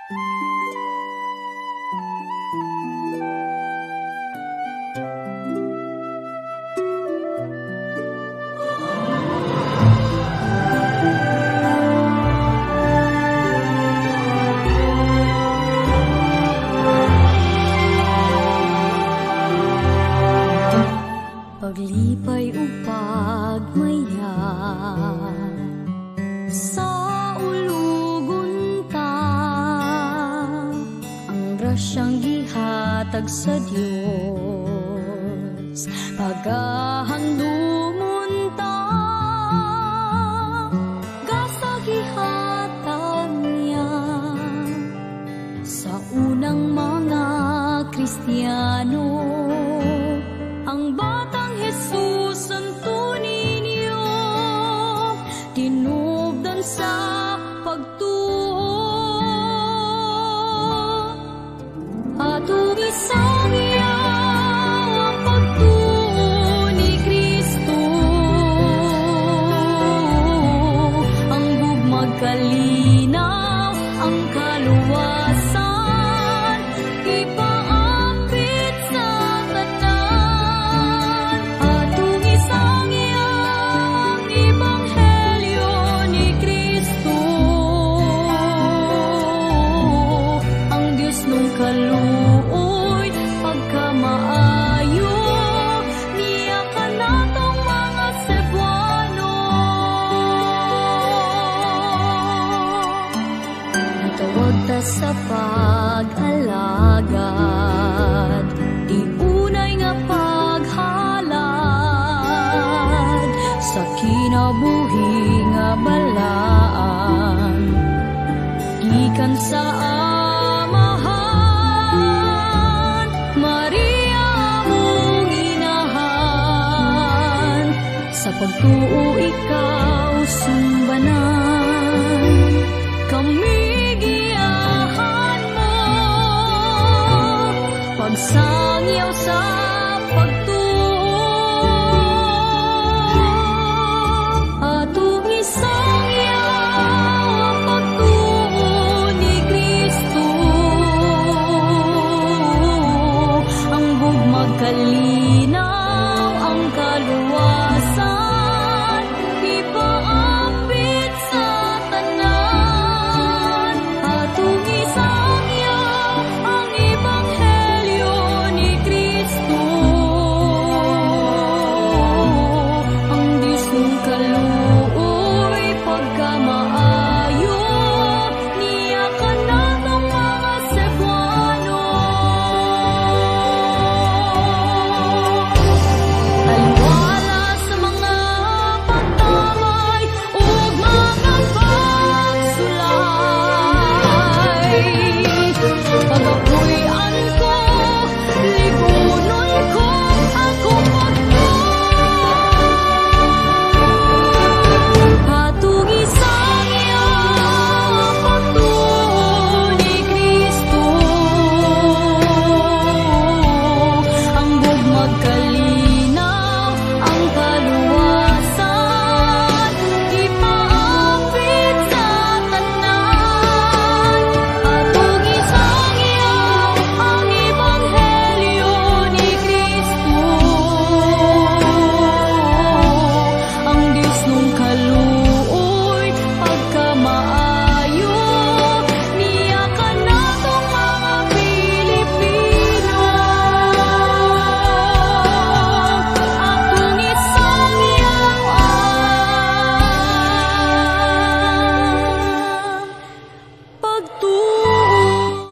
Paglipay o pagmaya sa ulugon ta, ang grasyang gihatag sa Dios pagahandumon ta, gasa gihatag niya sa unang mga Kristiyano. Ang batang Jesus ang tunay niyo, tinubdan sa pagtuo. Atong isang ang pagtuo ni Kristo, ang bugmag kalinaw, ang kaluwasan, ipaapit sa tanan. Atong isang ang ebanghelyo ni Kristo, ang Diyos nung kaluoy pagkamaayo, niya ka natong mga Cebuano. Natawag ta sa pag-alagad, di unay nga paghalad, sa kinabuhi nga balaan, gikan sa amahan, Maria mong inahan, sa pagtuo ikaw sumbanan, kami giyahan mo, pagsangyaw sa pagtuo. Atong isangyaw ang pagtuo ni Kristo, ang bugmag kalinaw, ang kaluwasan, ipaapit sa tanan. Atong isangyaw ang ebanghelyo ni Kristo, ang Diyos ng kaluoy pagkamaayo, niya ka natong mga Cebuano. Aliwala sa mga pagtamay ug mga pagsulay, pagapuy-an ko, libunon ko akong atong isangyaw ang pagtuo ni Kristo, ang bugmag kalinaw, ang kaluwasan, ipaapit sa tanan. Atong isangyaw ang ebanghelyo ni Kristo, ang Diyos nung kaluoy pagkamaayo, niya ka natong mga Pilipino. Atong isangyaw ang pagtuo.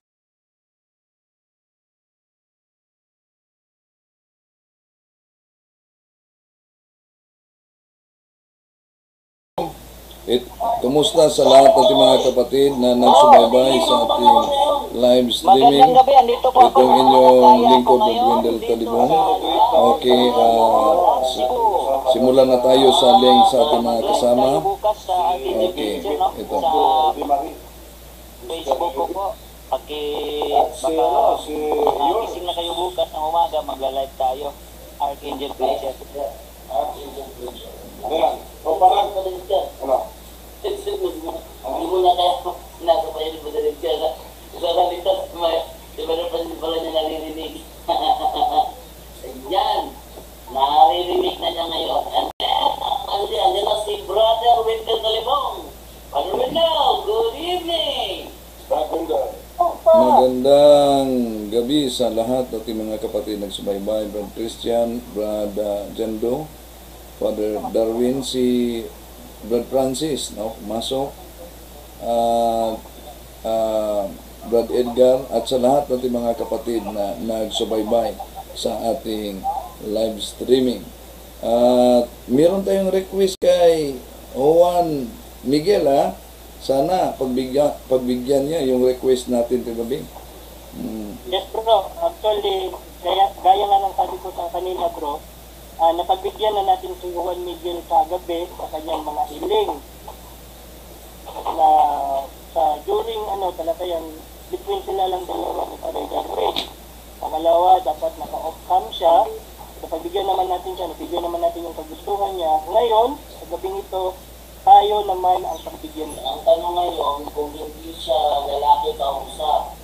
Kumusta sa lahat ng ating mga kapatid na nagsubaybay sa ating live streaming? Itong inyong lingkod ng Wendell Talibong. Okay, simulan na tayo sa link sa ating mga kasama. Okay, ito. Facebook ko po. Makakising na kayo bukas ng umaga, magla-live tayo. Archangel Preacher. O parang ka din siya. Ano? Hindi mo na kaya nasa pa yun mo din siya. Magandang gabi sa lahat ating mga kapatid nagsubaybay, Brad Christian, Brad Jando, Father Darwin, si Brad Francis, no, masok, at Brad Edgar, at sa lahat ating mga kapatid na nagsubaybay sa ating live streaming. At meron tayong request kay Juan Miguel, ha? Sana pagbigyan niya yung request natin kagabi. Yes bro, actually, gaya nga ng sabi ko sa kanina bro, napagbigyan na natin si Juan Miguel kagabi sa kanyang mga hiling. Na during talatayan, between sila lang dalawa ni Father Darwin. Pangalawa, dapat naka-off-cam siya. Napagbigyan naman natin siya, nabigyan naman natin yung kagustuhan niya. Ngayon, sa gabing ito, tayo naman ang pagbigyan niya. Ang tanong ngayon, kung hindi siya lalaki kausap,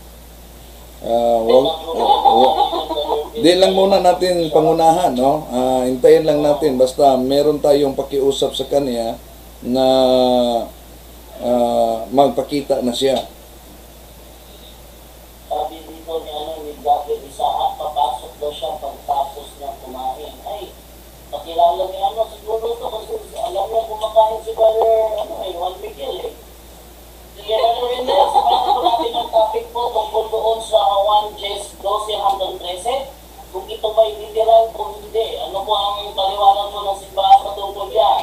Di lang muna natin pangunahan, no? Hintayin lang natin, basta meron tayong pakiusap sa kanya na magpakita na siya. Sabi dito ni David Isaac, papasok daw siya pagtapos niya kumain. Ay, pakilala ni siguro ito kasi alam niya kumakain si Father Juan Miguel eh. Sige na rin na, sabayan ko natin ang topic po tungkol doon sa 1 Jes 12 hanggang 13. Kung ito ba'y literal o hindi. Ano po ang paliwanag mo ng simbahan patungkol yan?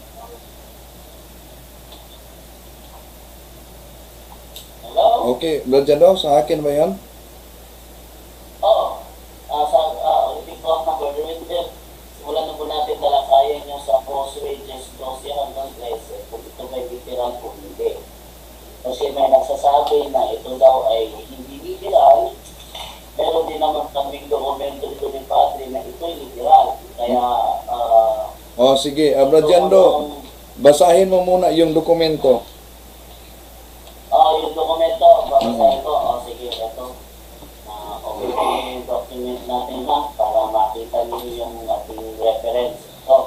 Hello? Okay, Brad Jando, sa akin ba yan? Oo. Ulitin ko ang number. Simulan na po natin talakayan nyo sa Jes 12 hanggang 13. Kung ito ba'y literal o hindi. Kasi may nagsasabi na ito daw ay hindi literal, pero di naman kaming dokumento dito ni Padre na ito ay literal. Kaya, sige, Brad Jando, basahin mo muna yung dokumento. yung dokumento, babasahin ko. Sige, ito. Okay, document natin lang para makita niyo yung ating reference.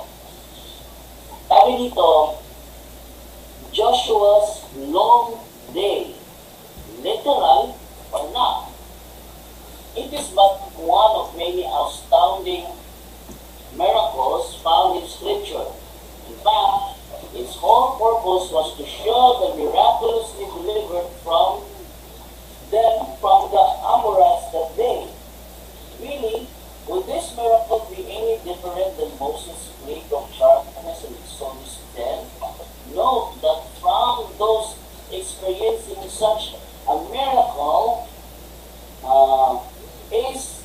Sabi dito, Joshua's long day, literal or not. It is but one of many astounding miracles found in Scripture. In fact, its whole purpose was to show the miraculously delivered from the Amorites that day. Really, would this miracle be any different than Moses' plague of darkness in Exodus 10? Note that from those experiencing such a miracle is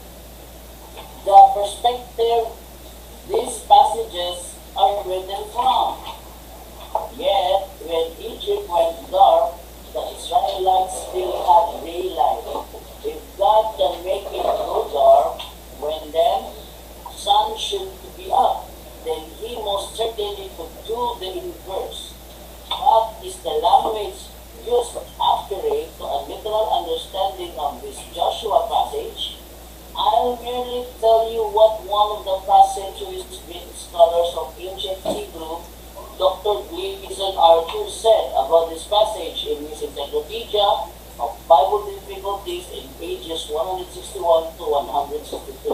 the perspective these passages are written from. Yet, when Egypt went dark, the Israelites still had daylight. If God can make it go dark, when then sun should be up, then he most certainly could do the inverse. What is the language used accurate to a literal understanding of this Joshua passage? I'll merely tell you what one of the past centuries scholars of ancient Hebrew, Dr. Gleason Arthur, said about this passage in his Encyclopedia of Bible Difficulties in pages 161 to 162.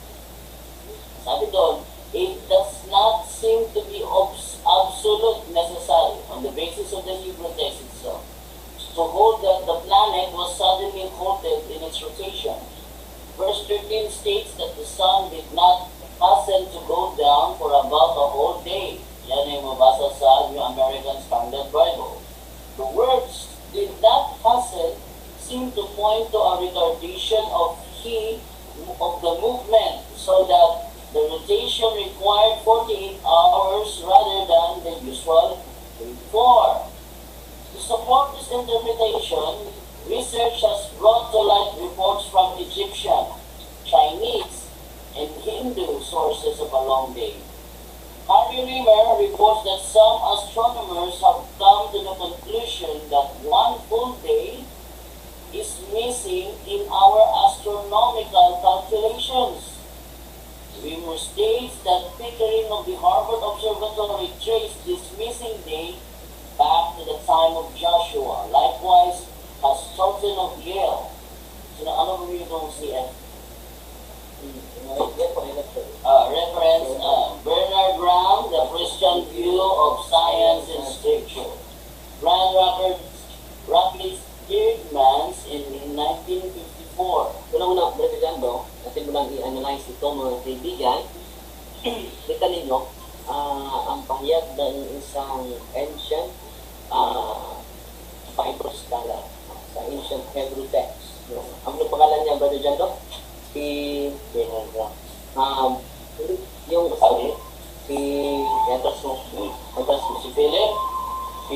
Sabi doon, it does not seem to be absolute necessary on the basis of the Hebrew text itself to hold that the planet was suddenly halted in its rotation. Verse 13 states that the sun did not hasten to go down for about a whole day. Yan ay mabasa sa New American Standard Bible. The words did not hasten seem to point to a retardation of the movement, so that the rotation required 48 hours rather than the usual 24. To support this interpretation, research has brought to light reports from Egyptian, Chinese, and Hindu sources of a long day. Harry Rimmer reports that some astronomers have come to the conclusion that one full day is missing in our astronomical calculations. Rimmer states that Pickering of the Harvard Observatory traced this missing day back to the time of Joshua. Likewise, has Sultan of Yale, review of science and scripture. Brian Rockledge Girdmans in 1954. Una-una, Brother Jando, natin mo lang i-analyze ito mga kaibigan. Kita ninyo, ang pahayag ng isang ancient Bible scholar sa ancient Hebrew text. Ang pangalan niya, Brother Jando? Si yung si si Philip, si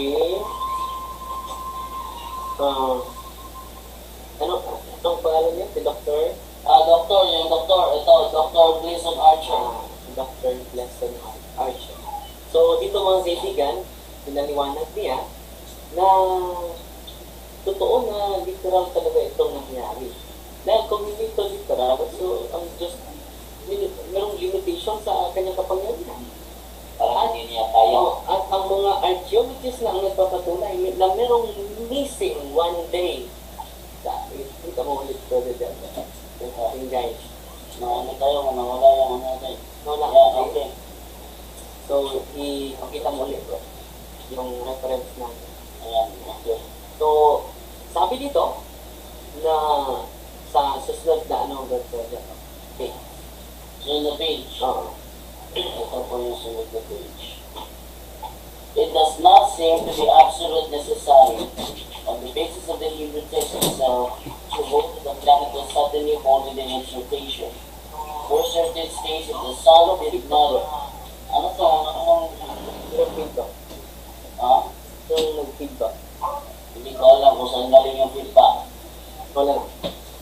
anong pangalan niya? Si Dr. Yung Dr. Gleason Archer. Dr. Gleason Archer. So, dito mga kaibigan, pinaliwanag niya na totoo na literal talaga itong nangyari. Dahil kung hindi ito literal, so ang Diyos, merong limitation sa kanyang kapangyarihan. Parang hindi niya kaya. At ang mga archaeologists na ang nagpapatunay na merong missing one day. Kita mo ulit ko dito. Yung guys. Nawala yung ano tayo. Wala. Yeah, okay. So, pakita mo ulit ko. Yung reference natin. Ayan, okay. So, sabi dito na sa susunod na okay. So, in the page. Ito po yung sunod na page. It does not seem to be absolute necessary on the basis of the Hebrew text itself to go to the planet was suddenly folded in interpretation. Verse 13 states that the sun did not... Ano to? Feedback. Ha? Yung nag-feedback. Hindi ko alam kung saan galing yung feedback. Wala lang.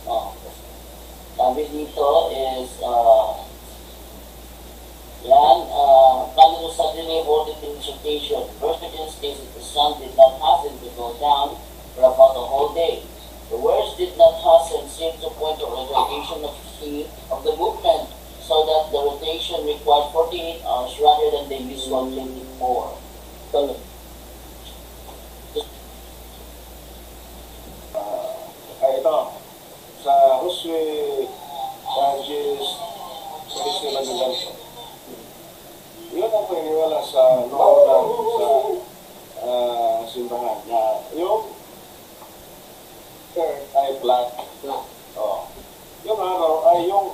Sabi dito is, planet was suddenly folded in interpretation. Verse 13 states that the sun did not hasten to go down for about a whole day. The words did not hasten seem to point to a rotation of the movement, so that the rotation required 48 hours rather than the usual 24. So, ito, sa Josue Ranges, sa Isla Gandanso. Yun ang paniniwala sa noon sa simbahan na yung earth ay flat. Yung araw ay yung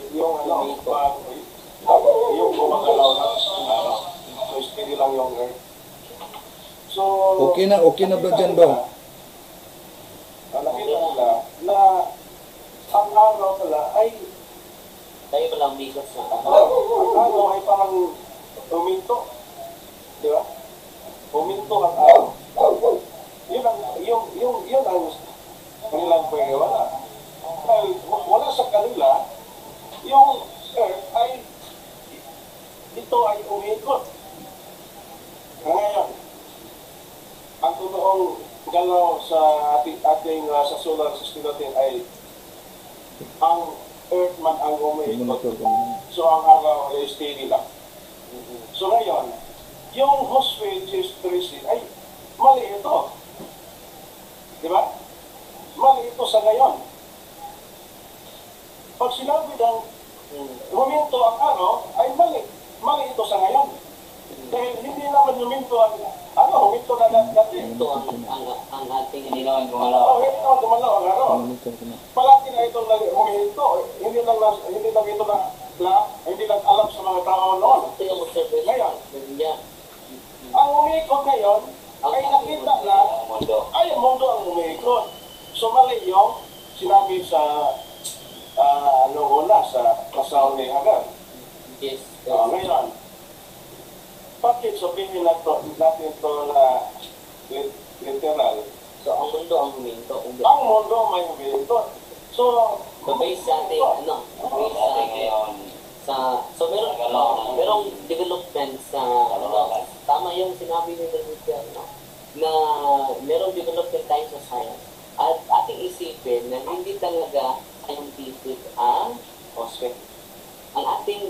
gumagalaw ng araw. So, steady lang yung earth. So, Okay na Brad Jando. Nakita nila na ang araw pala ay Tayo pa lang bigas na. ang araw ay parang huminto. Di ba? Huminto ang araw. Yun ang kanilang pagkawala. Dahil wala sa kanila, yung earth ay ito ay umikot. Ngayon, ang totoong galaw sa ating sa solar system natin ay ang earth man ang umikot. So ang araw ay steady lang. So ngayon, yung Josue 13 ay mali ito. Di ba? Mali ito sa ngayon. Pag sinabi ng huminto ang araw, ay mali. Mali ito sa ngayon. Dahil hindi naman huminto ang huminto na dati. Ito ang ating Hindi naman gumalaw. Hindi naman gumalaw ang araw. Palagi na itong huminto. Hindi lang ito hindi lang alam sa mga tao noon. ito yung observation. Ngayon, Yeah. ang umikot ngayon ay nakita na Mundo. ay ang mundo ang umikot. So mali yung sinabi sa noong una sa pasaw ni Hagar. Yes. Ngayon, bakit sabihin natin ito na literal? So, ang mundo ang huminto. Ang mundo may umikot. So, So, based sa ating, so merong development sa, tama yung sinabi ni Dr. na merong development tayo sa science. At ating isipin na hindi talaga scientific ang prospect. Ang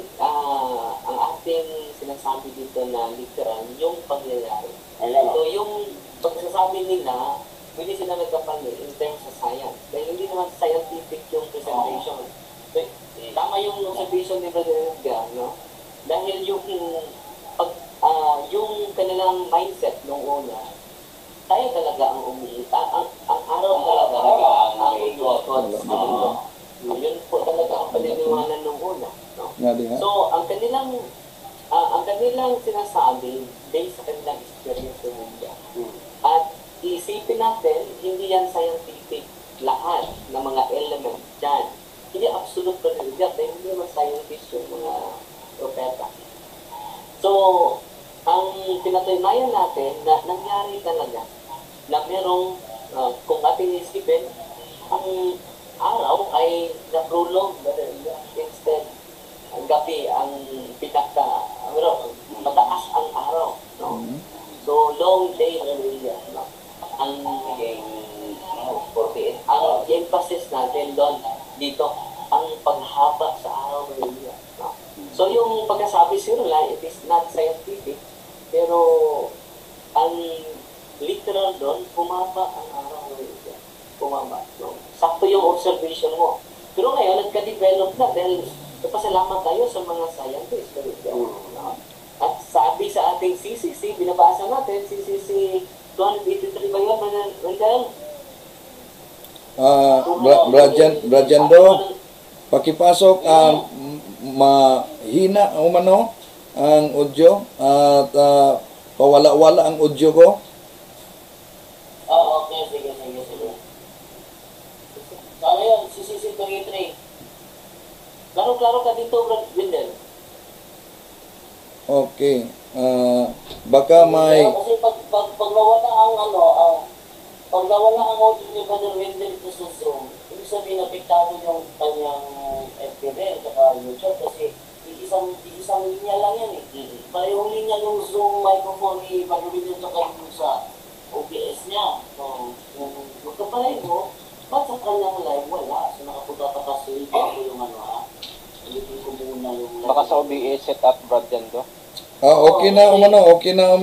ating sinasabi dito na literal, yung pangyayari. So, yung pagsasabi nila, pwede sila nagkapali in terms sa science. Dahil hindi naman scientific yung presentation. So, tama yung observation ni Brother Edgar, no? Dahil yung yung kanilang mindset nung una, tayo talaga ang ang araw talaga ang umiikot sa mundo. Yun po talaga ang paniniwanan nung una. No? Nga di ha? So, ang kanilang sinasabi based sa kanilang experience sa mundo. At isipin natin, hindi yan scientific lahat ng mga element dyan. Hindi absolute religion dahil hindi naman scientist yung mga propeta. So, ang pinatunayan natin na nangyari talaga na merong, kung ating isipin, ang araw ay naprulong, instead, ang gabi ang mataas ang araw. No? So, long day religion. No? Ang emphasis natin doon dito, ang paghaba sa araw religion. No? So, yung pagkasabi sila, it is not scientific, pero ang literal doon, pumaba ang araw religion. Pumaba. No? Sakto yung observation mo. Pero ngayon, nagka-develop na dahil pasalamat tayo sa mga scientists. No? At sabi sa ating CCC, binabasa natin, CCC 283 ba yun, Wendell? Brajando, pakipasok ang mahina umano ang audio at pawala-wala ang audio ko. Okay, sige. Ano yun, CCC 23. Klaro-klaro ka dito, Wendell. Okay. Baka may... Kasi pag nawala ang pag nawala ang audio ni Brother Wendell ito sa Zoom, ibig sabihin napiktado yung kanyang FB at YouTube kasi isang linya lang yan eh. Parehong linya yung Zoom microphone ni Brother Wendell sa OBS niya. So, kung magkapareho, ba't sa kanyang live wala? So, nakapunta pa kasi yung ulitin ko muna yung live. Baka sa OBS setup, Brad, dyan to. Okay na umano. Okay na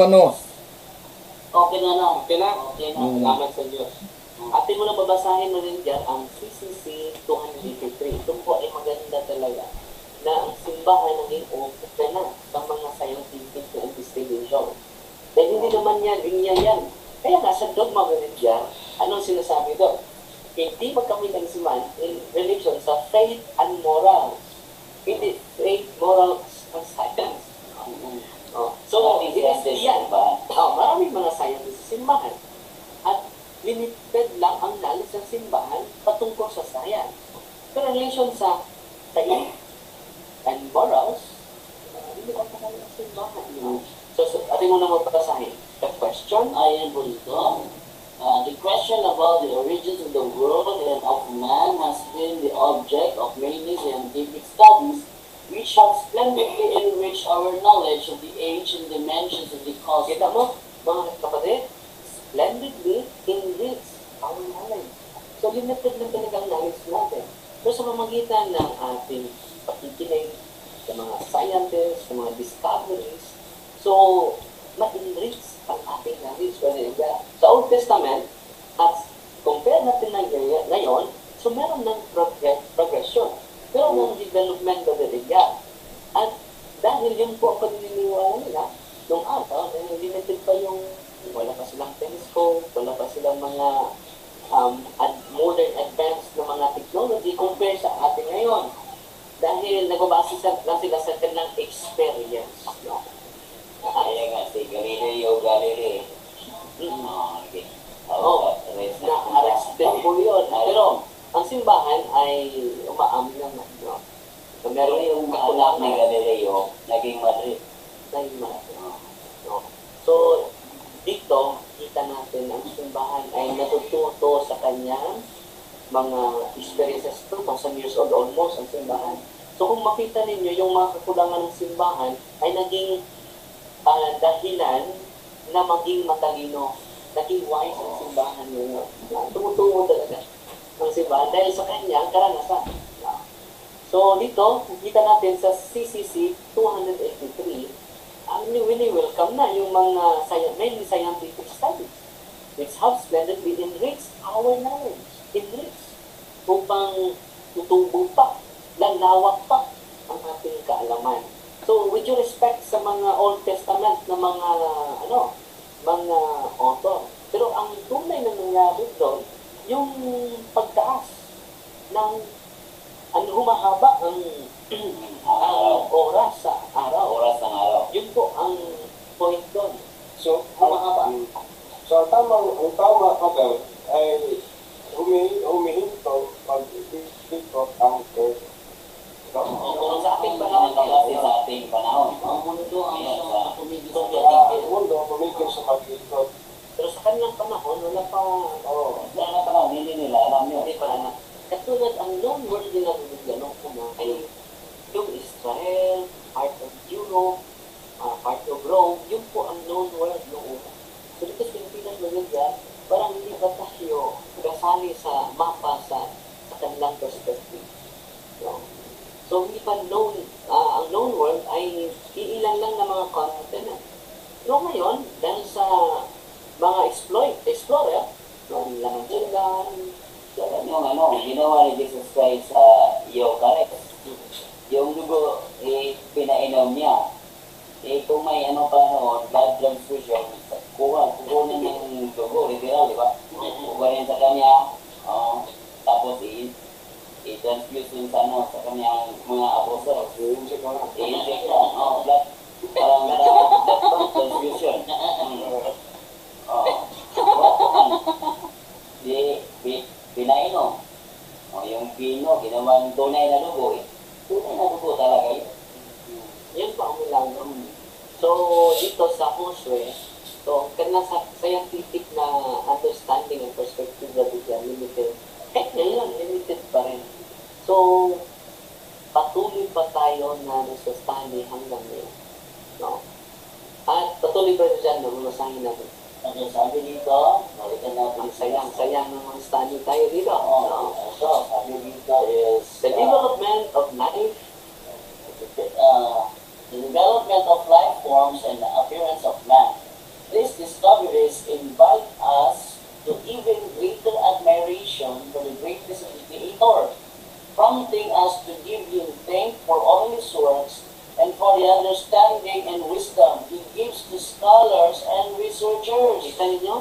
lang. Okay na? Salamat sa Diyos. Atin mo na babasahin na rin dyan ang CCC 283. Ito po ay maganda talaga na ang simbahan naging open na sa mga scientific na investigation. Dahil hindi naman yan, linya yan. Kaya nasa dogma religion, anong sinasabi doon? Hindi magkamit ang siman in religion sa faith and morals. Hindi faith, morals, and science. So, yan ba? Maraming mga scientists sa simbahan. At limited lang ang knowledge ng simbahan patungkol sa science. Pero relation sa faith and morals, hindi ko pa ng simbahan. So, ating muna magpasahin. The question, Ayon po dito, the question about the origins of the world and of man has been the object of many scientific studies which have splendidly enriched our knowledge of the age and dimensions of the cosmos. kita mo, mga kapatid, splendidly enriched our knowledge. So, limited lang talaga ang knowledge natin. So, sa pamagitan ng ating pakikinig sa mga scientists, sa mga discoveries, so, ma-enrich ang ating knowledge. Sa Old Testament, at compare natin ngayon, so meron ng progression. Pero ng development na religion. At dahil yun po ang paniniwala nila, nung araw, limited pa yung, wala pa silang telescope, wala pa silang mga modern advanced na mga technology compare sa atin ngayon. Dahil nagbabase lang sila sa kanilang experience. No? Kaya nga si Galileo Galilei. Na-arrested po yun. Pero, ang simbahan ay umaamin naman. No? So, meron yung Anak ni kakulangan. Galileo, naging Madrid. No? So, dito, kita natin ang simbahan ay natututo sa kanyang mga experiences. 2,000 years old almost ang simbahan. So, kung makita ninyo, yung mga kakulangan ng simbahan ay naging dahilan na maging matalino. Naging wise ang simbahan ngayon. Tumutungo talaga ang simbahan dahil sa kanyang karanasan. So, dito, kita natin sa CCC 283, welcome na yung mga mainly scientific studies which have splendidly enriched our knowledge. Enriched. Upang tutubo pa, lalawak pa ang ating kaalaman. So, with due respect sa mga Old Testament na mga author. Pero ang tunay na nangyari doon, yung pagtaas ng humahaba ang oras sa araw. Oras ng araw. Yun po ang point doon. So, Humahaba. so ang tama ka daw ay humihinto pag-ikot ang earth. Kung sa ating Panahon panahon, kasi sa ating panahon. ang mundo ang Yes, tumigil So, sa ang tigil. mundo humigil sa mag-ikot. Pero sa kanilang panahon, wala pa, Sa mga panahon, hindi nila alam yun. hindi pa na. Katulad ang known world nila ng ay yung Israel, part of Europe, part of Rome, yun po ang known world noong una. So dito sa Pilipinas maganda, parang hindi ba tayo kasali sa mapa sa kanilang perspective. No? So hindi pa known, ang known world ay iilan lang na mga continent. So ngayon, dahil sa mga explorer, yung Langangan, Yung ginawa ni Jesus Christ sa Eucharist. Yung dugo, pinainom niya. Kung may blood transfusion, kukunin ng dugo, literal, di ba? Kukunin sa kanya, tapos i-transfuse yun sa kanyang mga apostol. I-inject na, blood, parang blood transfusion. Pinainom. Yung pino, ginawang tunay na dugo, tunay na dugo talaga yun. yun po ang milagro. So dito sa Feng so kanina sa scientific na understanding and perspective na bigyan limited. Kahit ngayon, limited pa rin. So, patuloy pa tayo na nasa-study hanggang ngayon. No? At patuloy pa rin dyan na masahin natin. Ang sabi dito, balikan natin Ang sayang ng mga study tayo dito. No? So, sabi dito is The development of life, the development of life forms and the appearance of man. These discoveries invite us to even greater admiration for the greatness of the Creator, prompting us to give Him thanks for all His works and for the understanding and wisdom He gives to scholars and researchers. kita ninyo,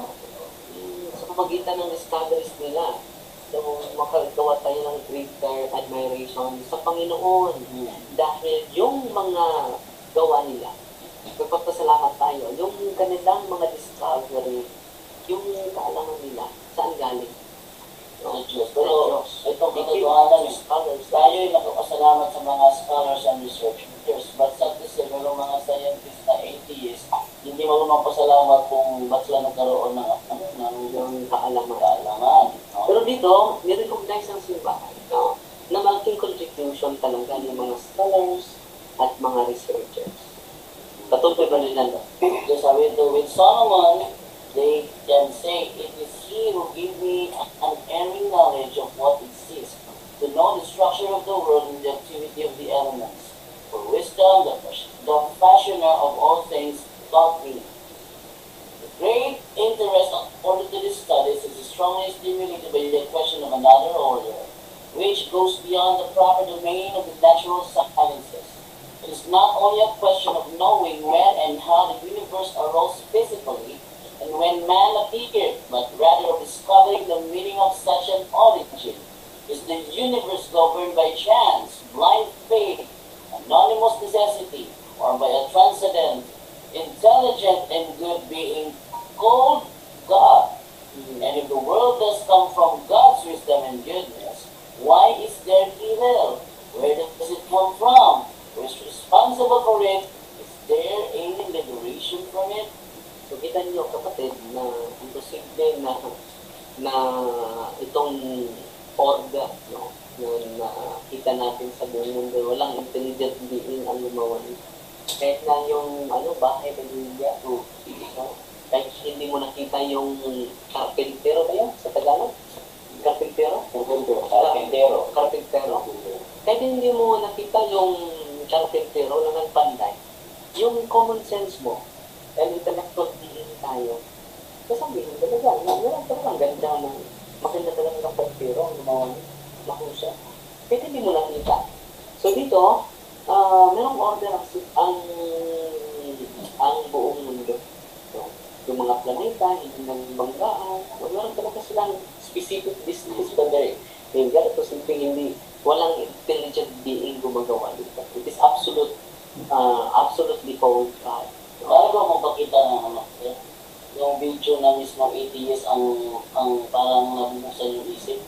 sa pamagitan ng discoveries nila, so makagawa tayo ng greater admiration sa Panginoon. Dahil yung mga gawa nila, magpapasalamat tayo, yung kanilang mga discovery, yung kaalaman nila, saan galing? Sa Diyos. Pero itong katotohanan, tayo'y nakapasalamat sa mga scholars and researchers. But sa kasi, mayroong mga scientists na atheists, hindi marunong pasalamat kung ba't sila nagkaroon ng Yung kaalaman. kaalaman. Pero dito, nirecognize ng simbahan na malaking contribution talaga ng mga scholars at mga researchers. Patuloy ba nila? So sabi ito, with Solomon, they can say, it is he who gave me an unerring knowledge of what exists, to know the structure of the world and the activity of the elements. For wisdom, the fashioner of all things, taught me. The great interest according to these studies is strongly stimulated by the question of another order, which goes beyond the proper domain of the natural sciences. It is not only a question of knowing when and how the universe arose physically, and when man appeared, but rather of discovering the meaning of such an origin. Is the universe governed by chance, blind faith, anonymous necessity, or by a transcendent, intelligent, and good being called God? And if the world does come from God's wisdom and goodness, why is there evil? Where does it come from? Who is responsible for it? Is there any liberation from it? So kita niyo kapatid na imposible na itong orga na kita natin sa buong mundo, walang intelligent being ang gumawa nito. Kahit na yung bahay ng India, kahit hindi mo nakita yung carpentero ba yun sa Tagalog? Carpentero? Carpentero. Kahit hindi mo nakita yung carpentero na nagpanday, yung common sense mo, dahil intellectual being tayo, kasabihin talaga, meron talagang ganda ng maganda talaga ng carpentero ang gumawa niya, mahusay. Kahit hindi mo nakita. So dito, merong order ang buong mundo. So, yung mga planeta, hindi nang banggaan, meron talaga silang specific business ba there. Hindi ito simpleng hindi, walang intelligent being gumagawa dito. It is absolutely called God. Bago mo pakita ng ano, yung video na mismo ATS ang parang nabubusan yung isip.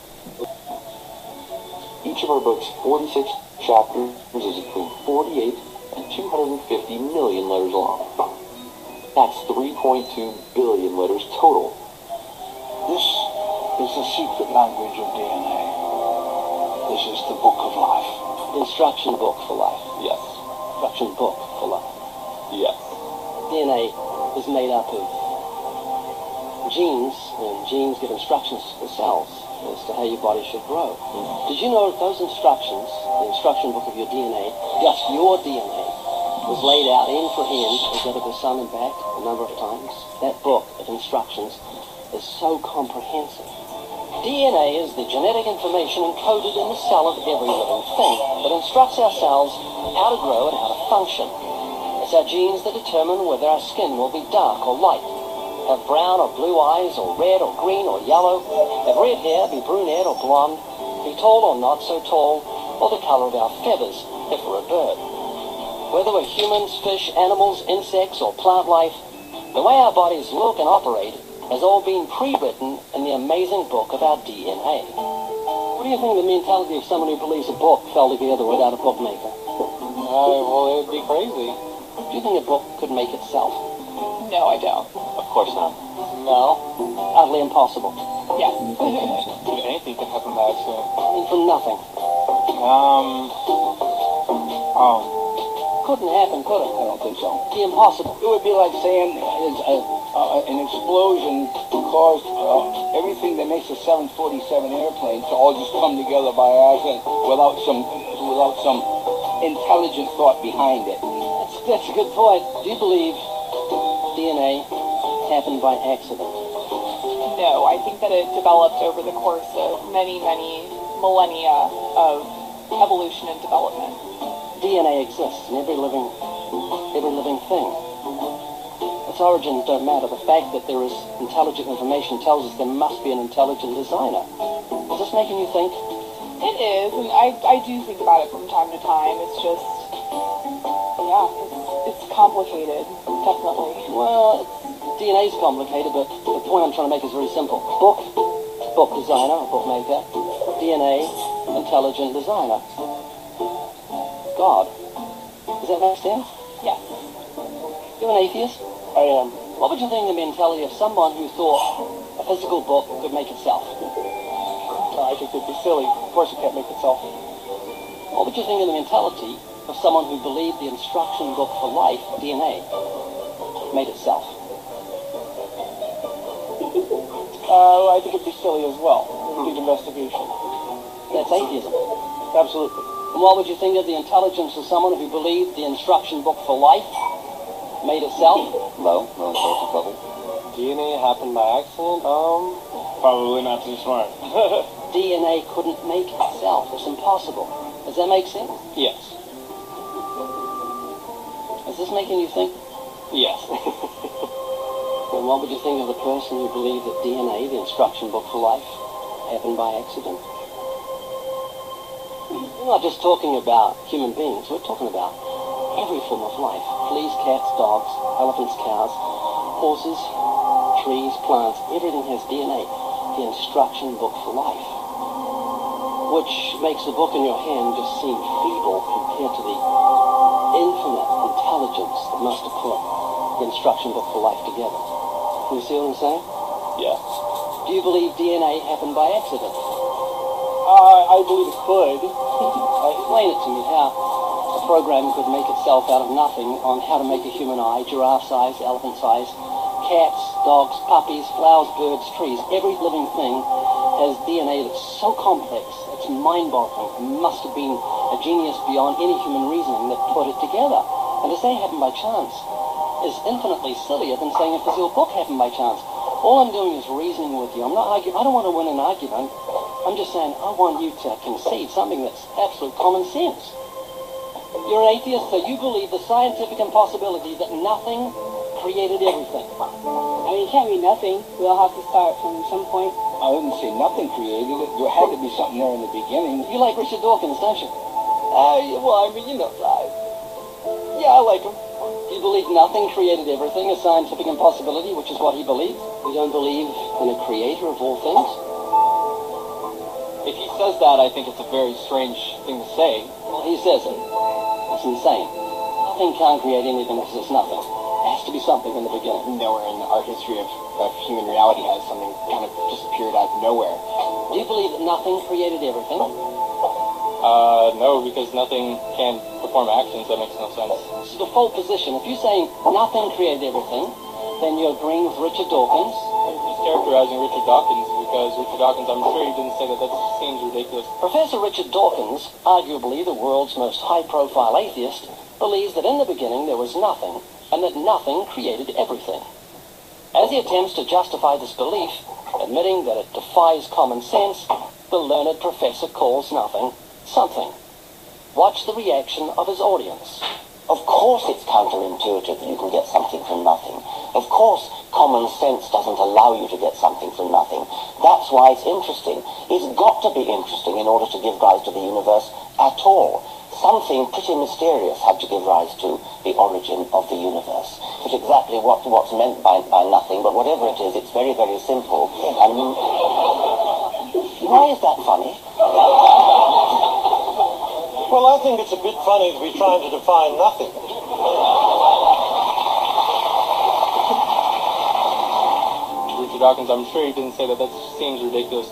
Each of our books' 46 chapters is between 48 and 250 million letters long. That's 3.2 billion letters total. This is the secret language of DNA. This is the book of life. Instruction book for life. Yes. Instruction book for life. Yes. DNA is made up of genes, and genes give instructions to the cells as to how your body should grow. Did you know that those instructions, the instruction book of your DNA, just your DNA, was laid out end for end, as that of the sun and back a number of times? That book of instructions is so comprehensive. DNA is the genetic information encoded in the cell of every living thing that instructs our cells how to grow and how to function. It's our genes that determine whether our skin will be dark or light, have brown or blue eyes, or red or green or yellow, have red hair, be brunette or blonde, be tall or not so tall, or the color of our feathers if we're a bird. Whether we're humans, fish, animals, insects, or plant life, the way our bodies look and operate has all been pre-written in the amazing book of our DNA. What do you think of the mentality of someone who believes a book fell together without a bookmaker? Well, it would be crazy. Do you think a book could make itself? No, I don't. Of course not. No. Utterly impossible. Yes. Anything can happen by accident. I mean, from nothing. Couldn't happen, could it? I don't think so. It'd be impossible. It would be like saying an explosion caused everything that makes a 747 airplane to all just come together by accident without some intelligent thought behind it. That's a good point. Do you believe DNA happened by accident? No, I think that it developed over the course of many, many millennia of evolution and development. DNA exists in every living thing. Its origins don't matter. The fact that there is intelligent information tells us there must be an intelligent designer. Is this making you think? It is, and I do think about it from time to time. It's just, yeah, it's complicated, definitely. Well, DNA is complicated, but the point I'm trying to make is very simple. Book designer, or bookmaker. DNA, intelligent designer. God. Does that make sense? Yes. You're an atheist? I am. What would you think of the mentality of someone who thought a physical book could make itself? I think it'd be silly. Of course it can't make itself. What would you think of the mentality of someone who believed the instruction book for life, DNA, made itself? I think it'd be silly as well. Big investigation. That's atheism. Absolutely. And what would you think of the intelligence of someone who believed the instruction book for life made itself? No, no intelligence level. DNA happened by accident? Probably not too smart. DNA couldn't make itself. It's impossible. Does that make sense? Yes. Is this making you think? Yes. And what would you think of the person who believed that DNA, the instruction book for life, happened by accident? We're not just talking about human beings. We're talking about every form of life. Fleas, cats, dogs, elephants, cows, horses, trees, plants. Everything has DNA, the instruction book for life, which makes the book in your hand just seem feeble compared to the infinite intelligence that must have put the instruction book for life together. You see what I'm saying? Yes. Do you believe DNA happened by accident? I believe it could. Explain it to me, how a program could make itself out of nothing on how to make a human eye, giraffe size, elephant size, cats, dogs, puppies, flowers, birds, trees. Every living thing has DNA that's so complex, it's mind-boggling. It must have been a genius beyond any human reasoning that put it together. And to say it happened by chance is infinitely sillier than saying a physical book happened by chance. All I'm doing is reasoning with you. I'm not arguing. I don't want to win an argument. I'm just saying I want you to concede something that's absolute common sense. You're an atheist, so you believe the scientific impossibility that nothing created everything. I mean, it can't be nothing. We all have to start from some point. I wouldn't say nothing created it. There had to be something there in the beginning. You like Richard Dawkins, don't you? Well, I mean, yeah, I like him. You believe nothing created everything, a scientific impossibility, which is what he believes. You don't believe in a creator of all things? If he says that, I think it's a very strange thing to say. Well, he says it. It's insane. Nothing can't create anything because it's nothing. There has to be something in the beginning. Nowhere in our history of human reality has something kind of just appeared out of nowhere. Do you believe that nothing created everything? No, because nothing can perform actions. That makes no sense. It's a default position. If you're saying nothing created everything, then you're agreeing with Richard Dawkins. I'm just characterizing Richard Dawkins because Richard Dawkins, I'm sure he didn't say that. That seems ridiculous. Professor Richard Dawkins, arguably the world's most high-profile atheist, believes that in the beginning there was nothing, and that nothing created everything. As he attempts to justify this belief, admitting that it defies common sense, the learned professor calls nothing something. Watch the reaction of his audience. Of course it's counterintuitive that you can get something from nothing. Of course common sense doesn't allow you to get something from nothing. That's why it's interesting. It's got to be interesting in order to give rise to the universe at all. Something pretty mysterious had to give rise to the origin of the universe. It's exactly what's meant by nothing, but whatever it is, it's very, very simple. Why is that funny? Well, I think it's a bit funny to be trying to define nothing. Richard Dawkins, I'm sure he didn't say that. That seems ridiculous.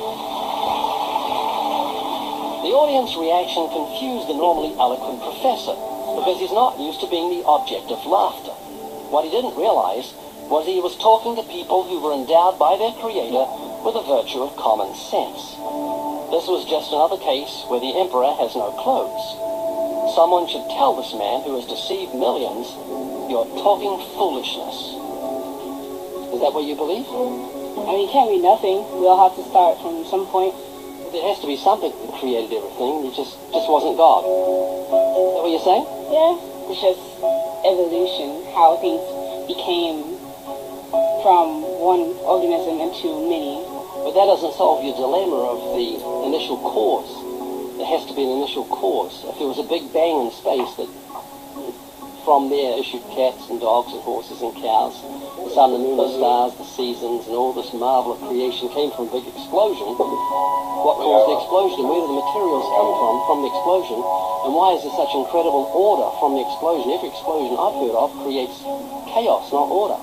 The audience reaction confused the normally eloquent professor because he's not used to being the object of laughter. What he didn't realize was he was talking to people who were endowed by their creator with a virtue of common sense. This was just another case where the emperor has no clothes. Someone should tell this man who has deceived millions, you're talking foolishness. Is that what you believe? I mean, it can't be nothing. We all have to start from some point. There has to be something that created everything. It just wasn't God. Is that what you're saying? Yeah, it's just evolution, how things became from one organism into many. But that doesn't solve your dilemma of the initial cause. There has to be an initial cause. If there was a big bang in space that from there issued cats and dogs and horses and cows, the sun, the moon, the stars, the seasons, and all this marvel of creation came from a big explosion, what caused the explosion? Where do the materials come from the explosion? And why is there such incredible order from the explosion? Every explosion I've heard of creates chaos, not order.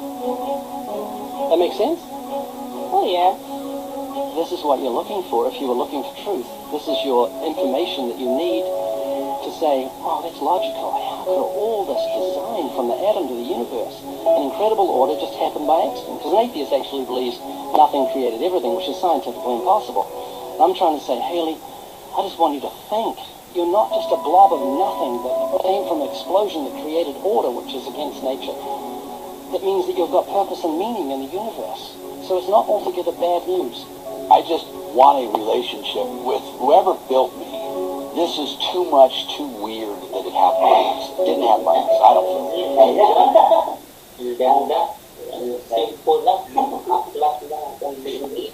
That makes sense? Oh, yeah. This is what you're looking for if you were looking for truth. This is your information that you need to say, oh, that's logical. How could all this design from the atom to the universe, an incredible order just happened by accident? Because an atheist actually believes nothing created everything, which is scientifically impossible. And I'm trying to say, Haley, I just want you to think. You're not just a blob of nothing that came from an explosion that created order, which is against nature. That means that you've got purpose and meaning in the universe. So it's not altogether bad news. I just want a relationship with whoever built me. This is too much, too weird that it happened by accident. It didn't happen by accident. I don't feel it. Ganda. Simple lang. Aklat lang ang limit.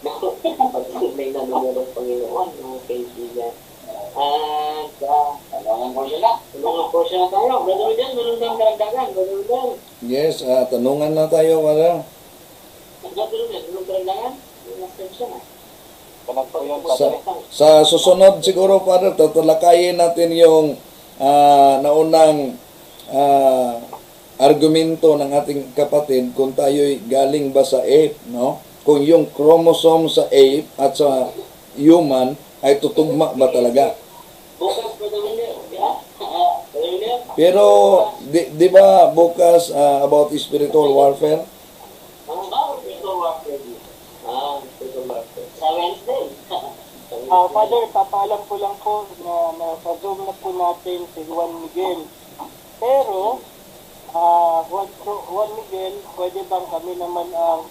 May nanunod ng Panginoon, mga kaibigan. At, tanungan portion na tayo. Brother Udel, meron kang karagdagan. Brother Udel. Yes, tanungan na tayo, Father. Brother Udel, meron karagdagan? Sa susunod siguro, Father, tatalakayin natin yung naunang argumento ng ating kapatid kung tayo'y galing ba sa ape, no? Kung yung chromosome sa ape at sa human ay tutugma ba talaga. Pero di ba bukas about spiritual warfare? Father, papaalam ko lang po na nasa-zoom na po natin si Juan Miguel. Pero, Juan Miguel, pwede bang kami naman ang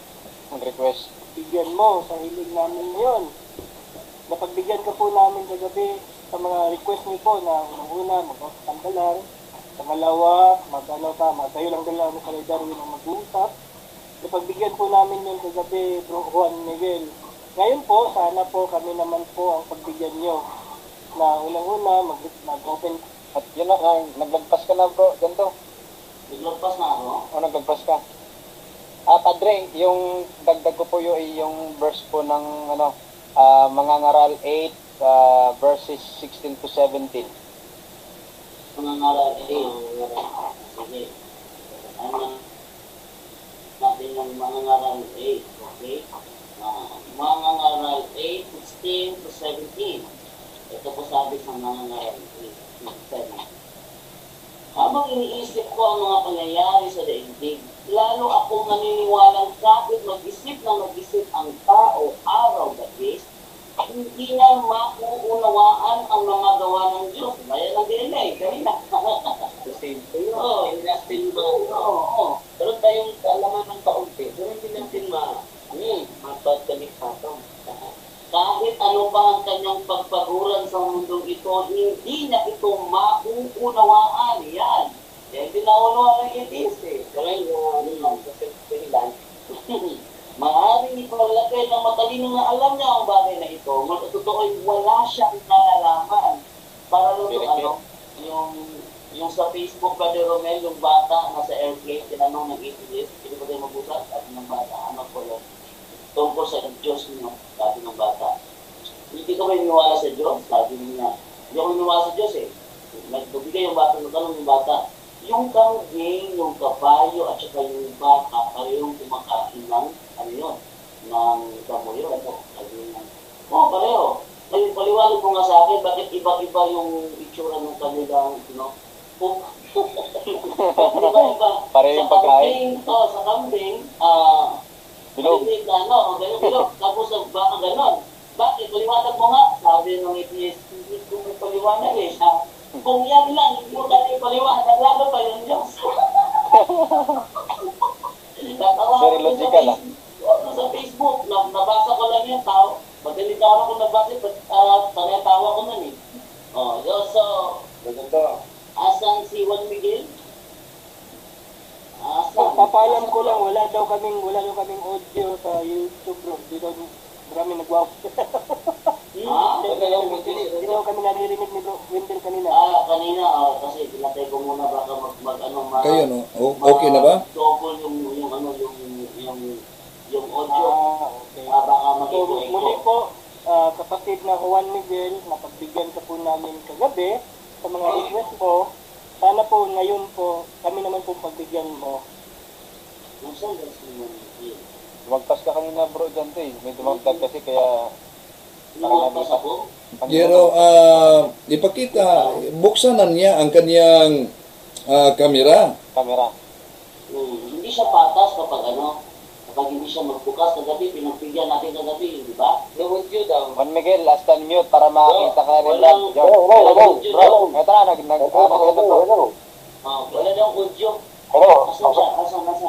request bigyan mo sa hiling namin ngayon? Napagbigyan ka po namin kagabi, sa mga request niyo po na unang-una, mag-usap ka lang. Pangalawa, tayo lang dala ni Kalay Darwin ang mag-uusap. Ipagbigyan po namin yun kagabi, Bro Juan Miguel. Ngayon po, sana po kami naman po ang pagbigyan nyo na unang-una, mag-open. At yun na, naglagpas ka na bro, ganito. Naglagpas na ako? O, naglagpas ka. Padre, yung dagdag ko po yung verse po ng Mangangaral 8, verses 16 to 17. Mangangaral 8. Sige. Ano natin yung Mangangaral 8, okay? Mangangaral 8, 16 to 17. Ito po sabi sa Mangangaral 8, 17. Habang iniisip ko ang mga pangyayari sa daigdig, lalo akong naniniwalang kahit mag-isip na mag-isip ang tao araw-gabi, hindi niya mauunawaan ang mga gawa ng Diyos. Bayan ng DNA, kanina. Oo, natin pero tayong kaalaman ng kaunti, doon din natin mapagkalikhatang. Kahit ano pa ang kanyang pagpaguran sa mundong ito, hindi niya ito mauunawaan. Yan. Kaya pinaunawa ng itis eh. Kaya maaaring ipalagay ng matalino na alam niya ang bagay na ito. Totoo ay wala siyang nalalaman. Para lang yung sa Facebook, Brother Romel, yung bata nasa airplane, tinanong ng itis, hindi ba tayo mag-usap? Sabi ng bata, ano po yun? Tungkol sa Diyos niyo, sabi ng bata. Hindi ka ba iniwala sa Diyos? Sabi niya, hindi ako iniwala sa Diyos eh. Nagbibigay yung bata, nagtanong yung bata, yung kambing, yung kabayo, at saka yung baka, parehong kumakain ng, ano yun, ng damo yun. Sabi niya, pareho. Ngayon, paliwanag mo nga sa akin, bakit iba-iba yung itsura ng kanilang, iba-iba. Pareho yung pagkain. Sa kambing, bilog. Bilog. Tapos sa baka ganon. Bakit? Paliwanag mo nga. Sabi ng EPS, hindi ko may paliwanag eh. Kung yan lang, hindi mo tayo paliwanag, lalo pa yung Diyos. Very logical ah. Sa Facebook, nabasa ko lang yan, tao. Magdalitawa ko nabasa, tawa ko nun eh. So, asan si Juan Miguel? Papaalam ko lang, wala daw kaming audio sa YouTube, bro. Dito marami nagwaw. Hindi daw kami naririnig ni Bro Wendell kanina. Kanina, kasi pinatay ko muna baka kayo no? Okay na ba? Double yung audio. Okay. Baka So, muli po, kapatid na Juan Miguel, napagbigyan ka po namin kagabi sa mga request po. Sana po ngayon po, kami naman po pagbigyan mo. Nasaan ba si Juan Miguel? Lumagpas ka kanina bro dyan to eh. May dumagdag kasi kaya Lumagpas ako? Pero ipakita, buksan na niya ang kanyang kamera. Hindi siya patas kapag hindi siya magbukas kagabi, pinagbigyan natin kagabi, di ba? No audio daw. Juan Miguel, last time mute para makakita ka nila. Walang Ito na, wala daw audio. Asan siya?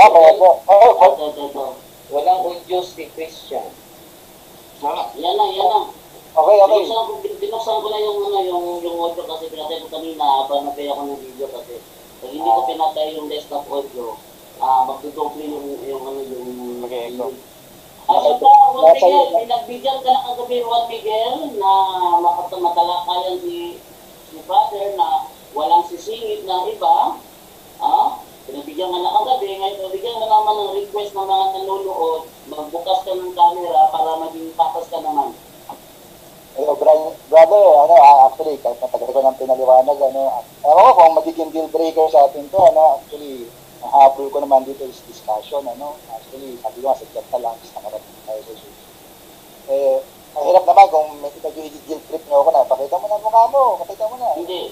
Ito. Walang audio si Christian. Yan lang. Okay. Binuksan ko na yung audio kasi pinatay ko kanina habang napay ako ng video kasi. Pag hindi ko pinatay yung desktop audio, magtutuloy yung mag-echo. Ito, Juan Miguel, pinagbigyan ka na kagabi, Juan Miguel, na matalakayan si Father na walang sisingit na iba. Pinabigyan ka na kagabi, ngayon pinabigyan ka naman ng request ng mga nanonood, magbukas ka ng camera para maging patas ka naman. Brother, actually, kahit matagal ko ng pinaliwanag, alam ko kung magiging deal breaker sa atin to, actually, na-approve ko naman dito is discussion, actually, sabi ko nga, sa chat lang, is nakarating tayo sa shoot. Mahirap naman kung may guilt trip nyo ako na, pakita mo na mukha mo, pakita mo na. Hindi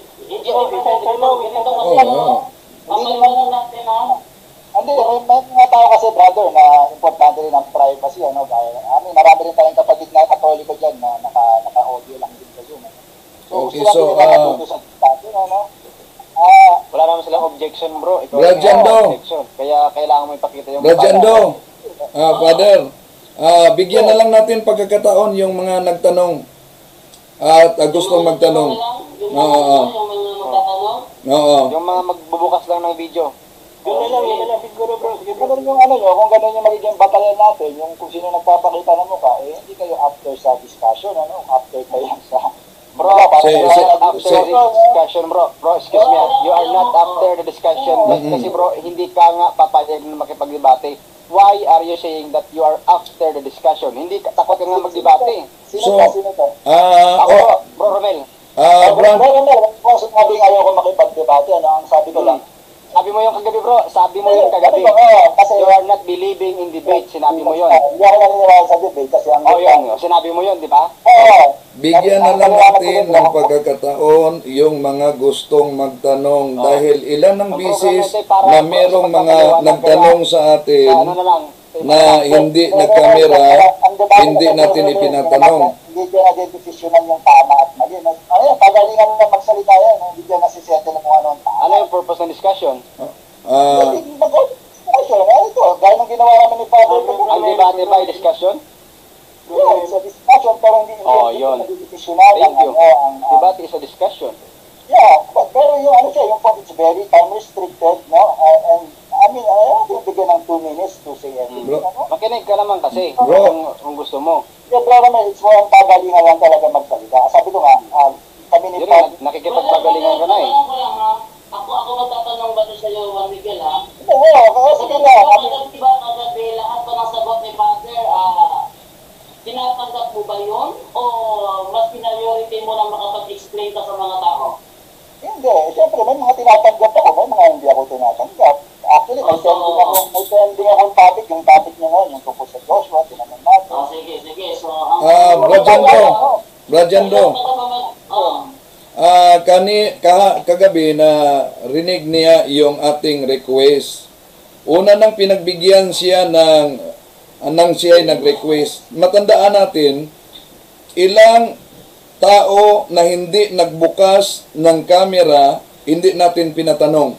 Hindi, may mga tao kasi, brother, na importante rin ang privacy, marami rin tayong kapatid na katoliko dyan na naka-audio lang din sa Zoom. Okay, so, wala naman silang objection bro. Brad Jando. Kaya kailangan mo ipakita yung Brad Jando, Father, bigyan na lang natin pagkakataon yung mga nagtanong. at gustong magtanong. Yung Oo. mga magtatanong. Oo. Yung mga magbubukas lang ng video. Yun na lang siguro bro. Sige bro. Ganun yung ano nyo, kung ganun yung magiging batayan natin, yung kung sino nagpapakita ng mukha, hindi kayo after sa discussion, after kayo sa... Bro, Si- after si- the discussion, bro, excuse me, you are not after the discussion. Kasi bro, hindi ka nga papayag na makipagdebate. Why are you saying that you are after the discussion? Hindi ka takot ka nga magdebate. Sino to? Ako, bro Romel. Bro, kung sinabing ayaw ko makipagdebate, ang sabi ko lang, Sabi mo yung kagabi bro, sabi mo yung kagabi. kasi You are not believing in debate, sinabi mo yun. Hindi ako naniniwala sa debate kasi ang... Yun, sinabi mo yun, di ba? Bigyan na lang natin ng pagkakataon yung mga gustong magtanong dahil ilan ang bisis na merong mga nagtanong sa atin na hindi nagkamera, hindi natin ipinatanong. Hindi ko na-desisyonan yung tama at mali. Pagalingan na magsalita yan, hindi ko nasisettle kung ano ang tama. Ano yung purpose ng discussion? Gaya ng ginawa namin ni Father. Ang debate by discussion? Yeah, it's a discussion pero hindi yun. nagdidesisyonan. Thank you. Debate is a discussion. Yeah, pero yung yung point is very time restricted, no? And I mean, I don't bigyan ng 2 minutes to say everything. Makinig ka naman kasi kung gusto mo. Yeah, pero naman, it's more ang pagalingan lang talaga magsalita. Sabi ko nga, kami ni Father. Nakikipagpagalingan ka na eh. Ako magtatanong ba ito sa'yo, Juan Miguel, ha? Sige lang. Diba kagabi lahat pa ng sagot ni Father, tinatanggap mo ba yun? O mas priority mo na makapag-explain ka sa mga tao? Hindi. Siyempre, may mga tinatanggap ako, may mga hindi ako tinatanggap. Actually, may trending akong topic. Yung topic niya ngayon, yung tungkol sa Joshua, tinanong natin. Sige. So, Brajando, kagabi na rinig niya yung ating request. Una nang pinagbigyan siya ng siya ay nag-request. Matandaan natin, ilang tao na hindi nagbukas ng camera, hindi natin pinatanong.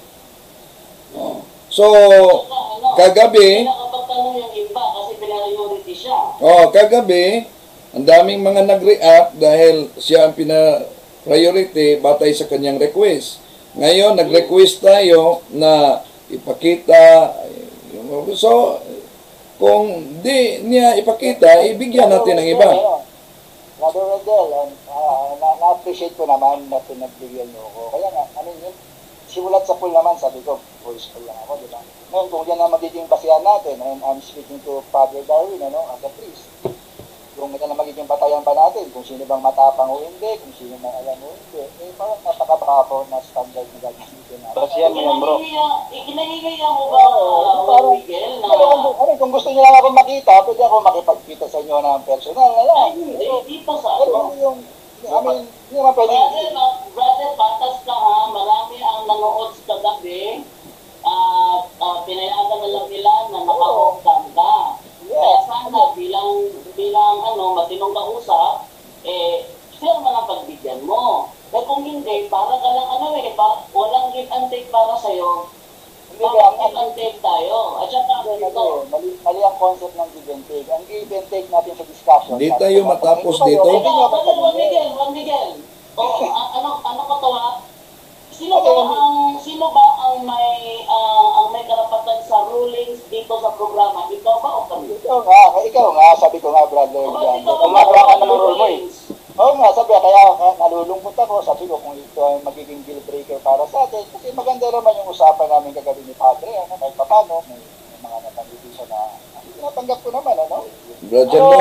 So, kagabi, nakapagtanong yung iba kasi priority siya. kagabi, ang daming mga nag-react dahil siya ang pina-priority batay sa kanyang request. Ngayon, nag-request tayo na ipakita. So, kung di niya ipakita, ibigyan natin ng iba. Brother Rendell, na-appreciate ko naman na pinagbigyan mo ako. Kaya nga, simulat sa pool naman, sabi ko, voice pool lang ako, di ba? Ngayon, kung yan ang magiging basihan natin, and I'm speaking to Father Darwin, as a priest, kung ito na magiging batayan pa natin, kung sino bang matapang o hindi, kung sino bang alam o hindi, parang napaka-bravo na standard na gagamitin natin. Basihan mo yan, bro. Ikinahihiya mo ba, Miguel, na... Kung gusto niyo lang ako makita, pwede ako makipagkita sa inyo ng personal na lang. Hindi, dito sa ano. Hindi naman pwede. Brother, patas ka ha, marami ang nanood sa kagabi, pinayagan na lang nila na naka-off cam ka. Kaya sana bilang matinong kausap, sila man ang pagbigyan mo. Kaya kung hindi, para ka lang walang give and take para sa'yo. Parang give and take tayo. At saka ito. Mali ang concept ng give and take. Ang give and take natin sa discussion. Di tayo matapos dito. Juan Miguel. Ano ko to ha? Sino ba ang may karapatan sa rulings dito sa programa? Ikaw ba o kami? Ikaw nga, sabi ko nga, brother. Kumagawa ka ng rule mo eh. Oo nga, sabi kaya nalulungkot ako. Sabi ko kung ito ay magiging deal breaker para sa atin. Kasi maganda naman yung usapan namin kagabi ni Padre. Kahit pa paano, may mga natanggiti siya na natanggap ko naman, Brajando,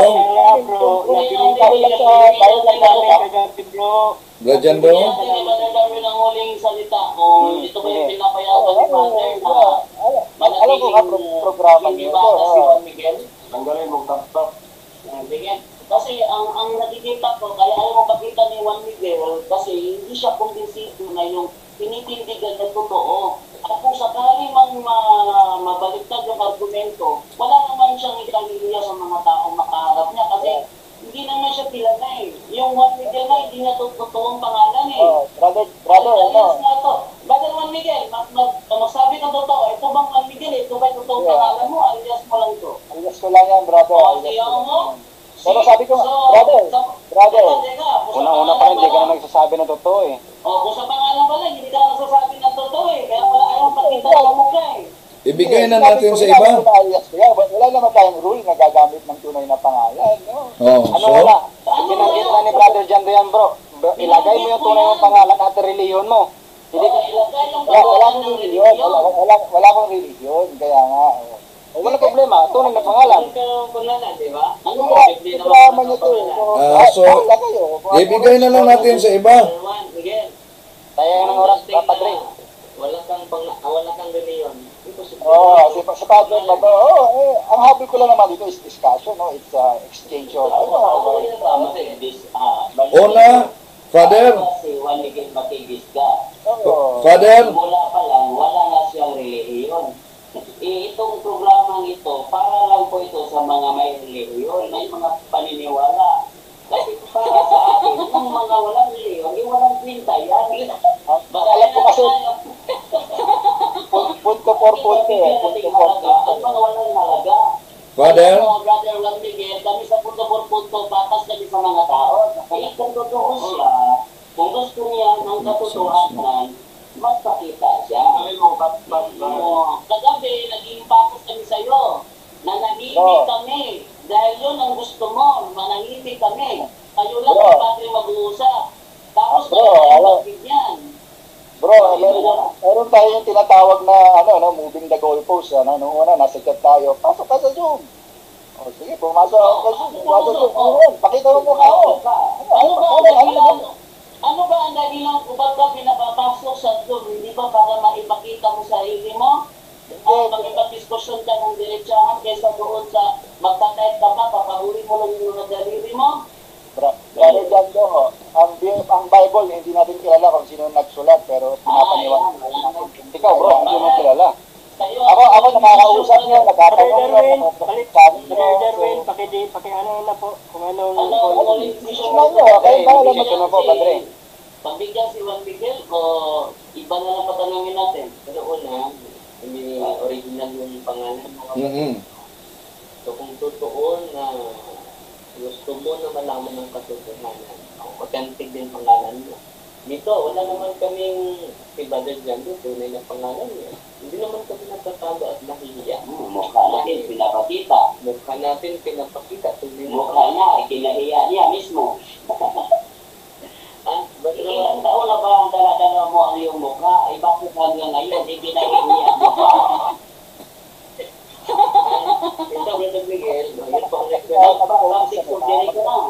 Brajando, Madadami ng huling salita kung ito ba yung pinapayagan ni Father na alam ko nga programa hindi niyo ba si Juan Miguel? Tanggalin mo laptop. Kasi ang nakikita ko, kaya ayaw mo pakita ni Juan Miguel kasi hindi siya kumbinsido na yung pinitindigan na totoo. At kung sakali mang mabaliktad yung argumento, wala naman siyang ikahihiya sa mga taong makaharap niya kasi hindi naman siya pilala eh. Yung Juan Miguel na hindi niya totoong pangalan eh. Brother, Brother Juan Miguel, magsabi ka totoo, ito bang Juan Miguel, ito ba totoong pangalan mo? Alias mo lang ito. Alias ko lang yan, brother. Siya mo? Pero sabi ko, brother, Teka, Una-una eh. O, kung sa pangalan pa lang, hindi ka nagsasabi ng totoo eh. Kaya wala kayong pakita ng mukha eh. Ibigay na natin sa iba. Wala naman tayong rule na gagamit ng tunay na pangalan, no? Oh, Ano so, wala? Sinanggit na ni Brother John yan, bro. Ilagay mo yung tunay mong pangalan at reliyon mo. Hindi ko... Ilagay yung Wala pangalan akong ng religion. religion. Wala akong religion. Kaya nga. Wala problema. Tunay na pangalan. Ang pangalan, di ba? Ano Ano mo? ba? Simple Ito naman naman ang ito. pangalan. So, ibigay na lang natin sa iba. Juan, Miguel. Sayang ng oras, Padre. Wala kang reliyon. Imposible. Si Padre ba to? Ang habol ko lang naman dito is discussion, no? It's exchange of, Una, Father, Si Juan Miguel Matigis ka. Father, Mula pa lang, wala na siyang relihiyon. Itong programang ito, para lang po ito sa mga may relihiyon, may mga paniniwala. Kasi para sa atin, yung mga walang relihiyon, yung walang kwinta, yan. Alam ko kasi, punto for punto eh. Punto for Ang punto. mga walang halaga. Father, Brother Juan Miguel, kami sa punto for punto, patas kami sa mga tao. Kung totoo siya, kung gusto niya ng katotohanan, magpakita siya. Kagabi, naging patas kami sa'yo. Nanahimik kami. Dahil yun ang gusto mo, manahimik kami. Kayo lang ang padre mag-uusap. Tapos yan. Bro, meron tayo yung tinatawag na moving the goalpost. Nung una, nasa chat tayo. Pasok ka sa Zoom. O sige, pumasok ako sa Zoom. Pumasok sa Zoom. Pakita mo mukha ako. Ano ba ang dahilan kung ba't ka pinapapasok sa Zoom? Hindi ba para maipakita mo sarili mo? Makipag-diskusyon ka ng diretsahan kaysa doon sa magtatayt ka pa, papahuli mo lang yung mga daliri mo? Brother John Do, ang Bible, hindi natin kilala kung sino nagsulat, pero pinapaniwala natin. Ikaw bro, hindi mo kilala. Ako nakakausap nyo, nagkatanong nyo. Brother Darwin, paki-ano na po, kung anong... Pagbigyan si Juan Miguel o iba na lang patanungin natin? Pero una, hindi original yung pangalan mo. So kung totoo na gusto mo na malaman ng katotohanan, ang authentic din pangalan mo. Dito, wala naman kaming si Brother John, tunay na pangalan niya. Hindi naman kami nagtatago at nahihiya. Mukha natin pinapakita. Mukha natin pinapakita. Mukha na, ikinahiya niya mismo. Ilang taon na ba ang dala-dala mo ang iyong mukha? Ay bakit hanggang ngayon, hindi pinahihiya mo? Ito, Brother Miguel, yun po ang request. Plastic surgery ko na.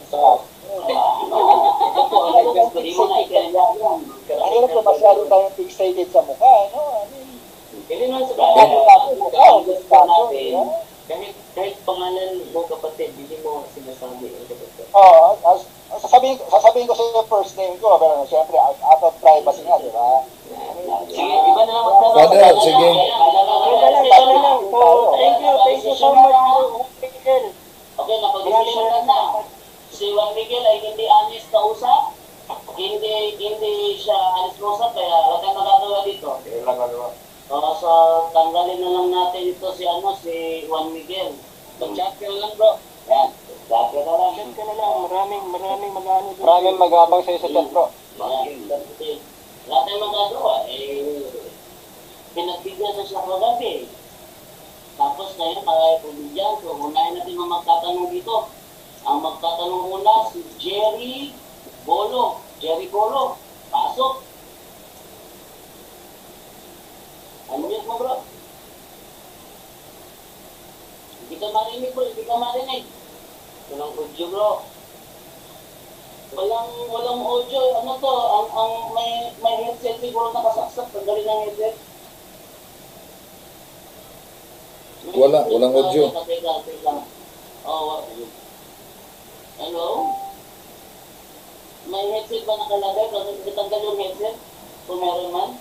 Ito po ang request ko. Di mo na ikinaya yan. Ang hirap ko masyado tayong fixated sa mukha, no? Hindi naman sa bagay. Kahit pangalan mo kapatid, hindi mo sinasabi. Sasabihin ko sa iyo first name ko, pero siyempre out of privacy nga, di ba? Sige, iba na naman. Father, sige. So, thank you so much, Miguel. Okay, napag-desisyonan na. Si Juan Miguel ay hindi honest na usap. Hindi siya honest na usap, kaya wala tayong magagawa dito. So, tanggalin na lang natin ito si Juan Miguel. Mag-chat ka lang, bro. Yan, chat ka na lang. Chat ka na lang, maraming mag-ano doon. Maraming mag-abang sa'yo sa chat, bro. Wala tayong magagawa. Pinagbigyan na siya kagabi. Tapos ngayon, kaya pumigyan. So, unahin natin mga magtatanong dito. Ang magtatanong una, si Jerry Bolo. Jerry Bolo, pasok. Unmute mo, bro. Hindi ka marinig, bro. Hindi ka marinig. Walang audio, bro. Walang audio. Ano to? Ang may headset siguro nakasaksak. Tanggalin ang headset. Walang audio. Oh, hello? May headset ba nakalagay? Kasi tanggal yung headset? Kung meron man?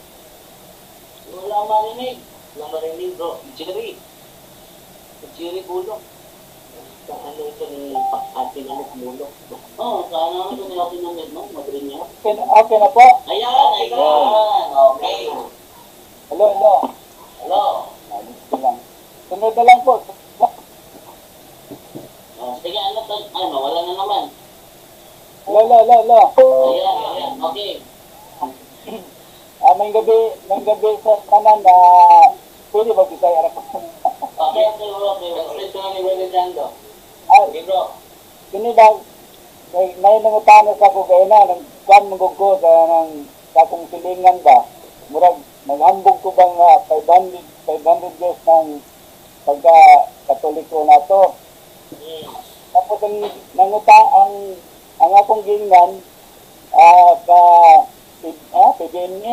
Wala marinig. Wala marinig, bro. Jerry Bulok. Ano ito ni atin ang Bulok? Oo, saan ito ni atin ang Bulok? Madrid niya. Okay na po. Ayan. Okay. Hello. Sunod na lang po. Sige, wala na naman. Lo. Ayan. Okay. May gabi sa tanan na pwede ba Bisaya ra ko? Okay, translate ko na ni Brother Jando. Okay, bro. Kini ba may nangutana sa ko kay na nang kwan mo ko sa nang kakong silingan ba? Murag naghambog ko bang 500 years ng pagka Katoliko nato. Tapos ang akong gingan PBME.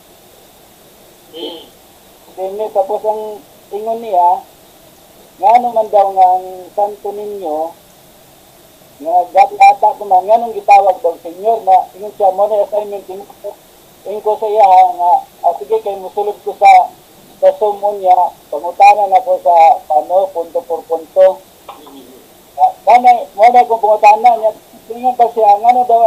PBME tapos ang ingon niya nga man daw nga ang Santo Niño nga ata ko man nga nung gitawag daw senyor na ingon siya mo na assignment ingon ko sa iya nga sige kay musulod ko sa sumon niya pangutanan ako sa punto por punto. Wala kong pangutanan niya tingin pa siya ano daw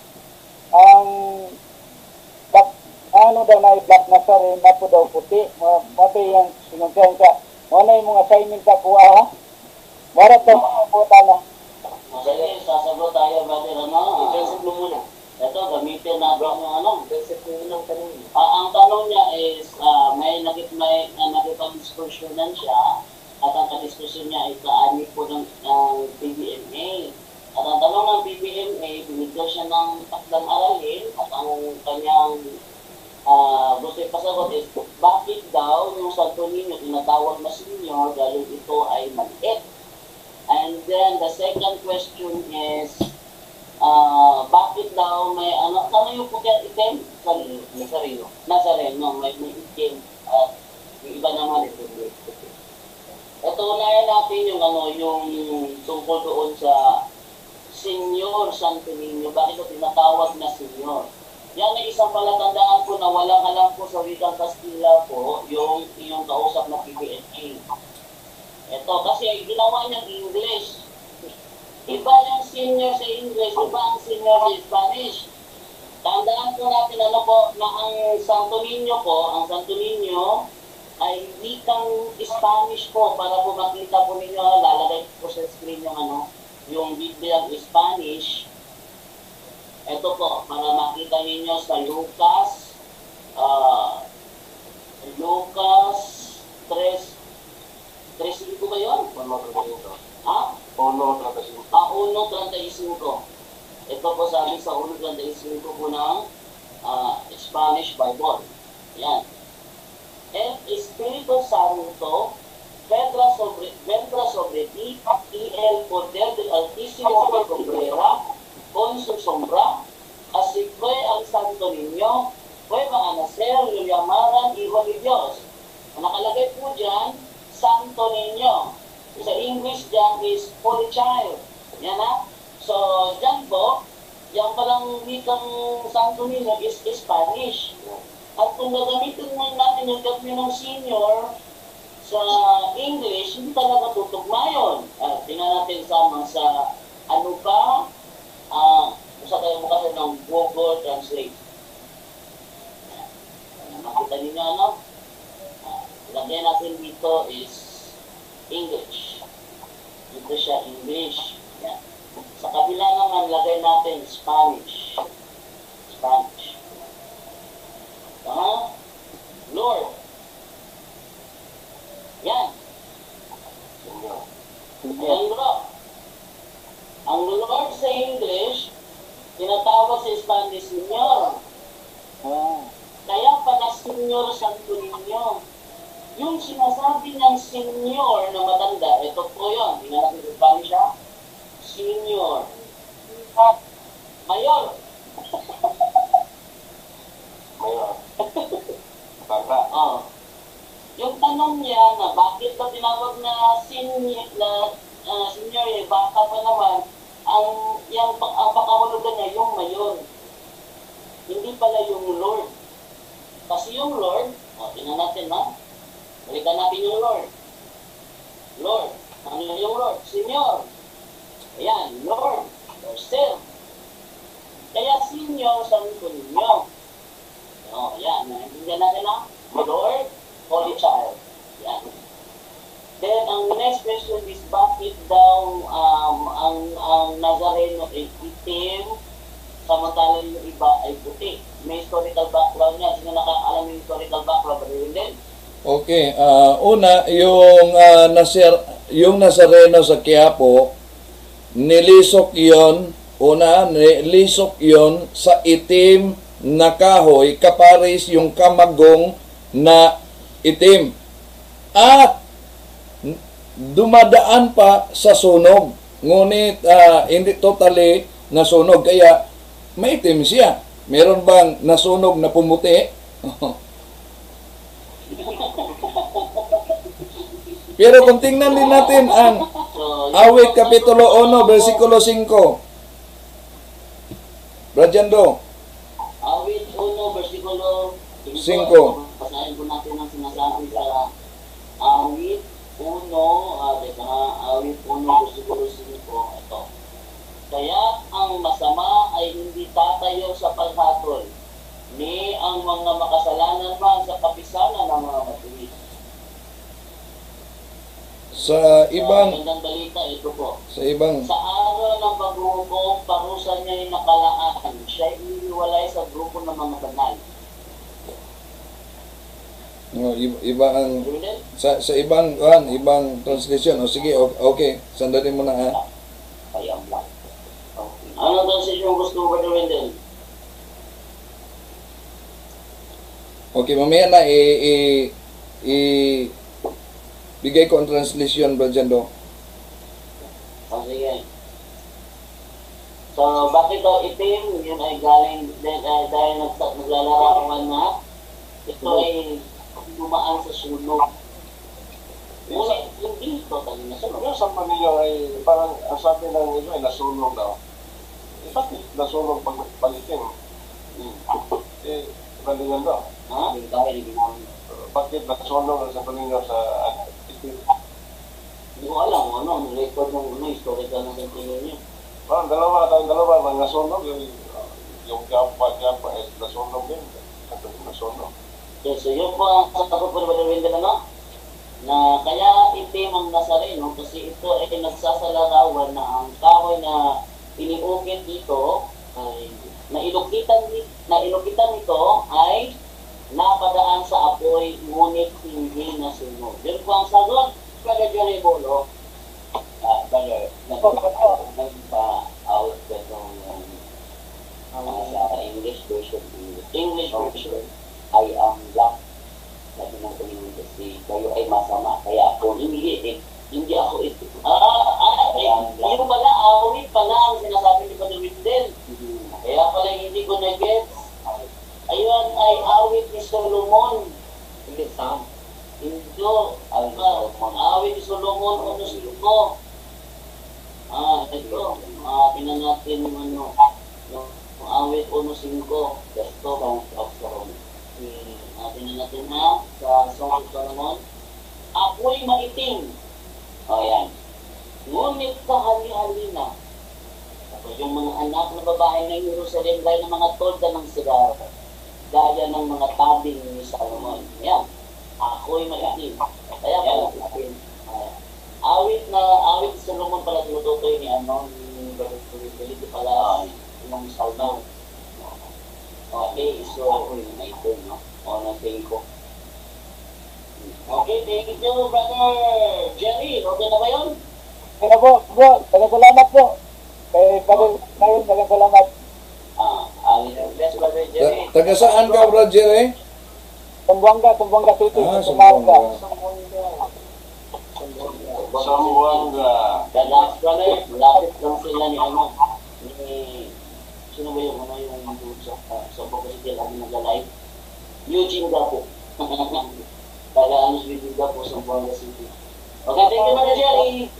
ano daw na i-black na sa rin na po daw puti mati yung sinuntihan siya wala yung mga assignment sa kuha ha marat daw pangutanan. Sige, sasagot tayo, brother, i-principle muna. Ito, gamitin natin yung principle ng tanong. Ang tanong niya is, may nakipag-diskusyonan siya, at ang kadiskusyon niya ay kaani po ng PBMA. At ang tanong ng PBMA, binigyan siya ng takdang aralin, at ang kanyang gusto ipasagot is, bakit daw yung Santo Niño tinatawag na senior dahil ito ay maliit? And then the second question is, bakit daw may ano yung puti itim? Nazareno, may itim. Yung iba naman ito. Ito unahin natin yung tungkol doon sa Senyor Santo Niño. Bakit ito tinatawag na Senyor? Yan ay isang palatandaan po na walang alam po sa wikang Kastila po yung kausap na PBMA. Ito, kasi ginawa niyang English. Iba yung senior sa English, iba ang senior sa Spanish. Tandaan po natin na ang Santo Niño ay wikang Spanish po para po makita po ninyo, lalagay po sa screen yung Biblia Spanish. Ito po, para makita ninyo sa Lucas 3:5 ba yun? 1:35. Ha? 1:35. 1:35. Ito po sabi sa 1:35 po ng Spanish Bible. Yan. El Espíritu Santo vendrá sobre ti y el poder del Altísimo te cubrirá con su sombra. Así fue al Santo Niño, fue a nacer, lo llamarán Hijo de Dios. Nakalagay po dyan, Santo Niño. Sa English dyan is Holy Child. Yan na. So, dyan po, yan palang wikang Santo Niño is Spanish. At kung gagamitin mo natin yung terminong senior sa English, hindi talaga tutugma yun. Tingnan natin sama sa ano pa, sa tayo mo kasi ng Google Translate. Nakita ninyo lagyan natin dito is English. Dito siya English. Yan. Sa kabila naman, lagay natin Spanish. Spanish. Lord. Yan. Yan bro. Ang Lord sa English, tinatawag sa Spanish Senyor. Kaya pala Senyor Santo Niño. Yung sinasabi ng senior na matanda, ito po yun. Tingnan natin kung paano siya. Senior. Mayor. Mayor. Bata. Yung tanong niya na bakit ba tinawag na senior, bata pa naman, ang pakahulugan niya, yung mayor. Hindi pala yung Lord. Kasi yung Lord, tingnan natin balikan natin yung Lord. Lord. Ano yung Lord? Senyor. Ayan, Lord. Yourself. Kaya Senyor Santo Niño. Ayan. Naintindihan natin Lord, Holy Child. Ayan. Then, ang next question is, bakit daw ang Nazareno ay itim Samantalang yung iba ay puti. May historical background yan. Sino nakakaalam yung historical background? Pero yun din. Okay, una, yung Nazareno sa Quiapo, nilisok yon, nilisok yon sa itim na kahoy, kaparis yung kamagong na itim. At dumadaan pa sa sunog. Ngunit hindi totally nasunog, kaya maitim siya. Meron bang nasunog na pumuti? Pero kung tingnan din natin ang Awit Kapitulo 1, versikulo 5. Brajando. Awit 1, versikulo 5. 5. Basahin po natin ang sinasabi sa Awit 1, Awit 1, versikulo 5. Ito. Kaya ang masama ay hindi tatayo sa paghatol, ni ang mga makasalanan man sa kapisanan ng mga matuwid. Sa ibang Magandang balita, ito po. sa ibang Sa araw ng paghuhukom, parusa niya ay nakalaan. Siya ay iniwalay sa grupo ng mga banal. iba ang sa ibang translation. O sige, okay. Sandali mo na ha. Kaya lang. Ano translation gusto mo ba gawin din? Okay, mamaya na bigay ko ang translation, Brajando. Sige. So, bakit ito itim? Yun ay galing dahil naglalarawan na ito ay dumaan sa sunog. Ngunit hindi ito talaga nasunog. Yung sa Manila ay parang ang sabi ng iba ay nasunog daw. Bakit nasunog pag-itim? Kalingan daw. Ha? Dahil ginamit. Bakit nasunog sa Manila sa itim? Hindi ko alam ano, ang record ng historical na sentino niya. Parang dalawa na nasunog. Yung Quiapo ay nasunog din. Nasunog. Okay, so yun po ang sasagot po ni Brother ano? Na kaya itim ang Nazareno kasi ito ay nagsasalarawan na ang kahoy na iniukit dito ay nailukitan nito ay napadaan sa apoy ngunit hindi nasunog. Yun po ang sagot. Brother Jerry Bolo, Brother, nagpa-out ka itong sa English version. I am black. Sabi ng Panginoon kasi kayo ay masama. Kaya ako hindi ako ito. Yung pala, awit pala ang sinasabi ni Brother Windel. Kaya pala hindi ko na-get. Ayun ay awit ni Solomon. Hindi, Sam. Ito, awit ni Solomon, ano sino? Ito, tingnan natin yung awit 1.5, Gasto of Solomon. Tingnan natin na sa Song of Solomon. Ako'y maitim. Ayan. Ngunit kahali-halina. Tapos yung mga anak na babae ng Jerusalem gaya ng mga tolda ng sigar, gaya ng mga tabing ni Solomon. Ayan. Ako'y maitim. Kaya pala itim. Awit ni Solomon pala tinutukoy ni Billy pala yung Salman. Okay, so ako'y maitim, no? Thank you. Okay, thank you, Brother Jerry. Okay na ba yun? Kaya po, bro, salamat po. Kay Brother, salamat. Yes, Brother Jerry. Taga saan ka, Brother Jerry? Sambuanga City. Sambuanga. Last brother, malapit lang sila ni sino ba yung sa Bocas City lagi nag-live? Eugene Gapo. Taga Eugene Gapo sa Bocas City. Okay, thank you, Brother Jerry.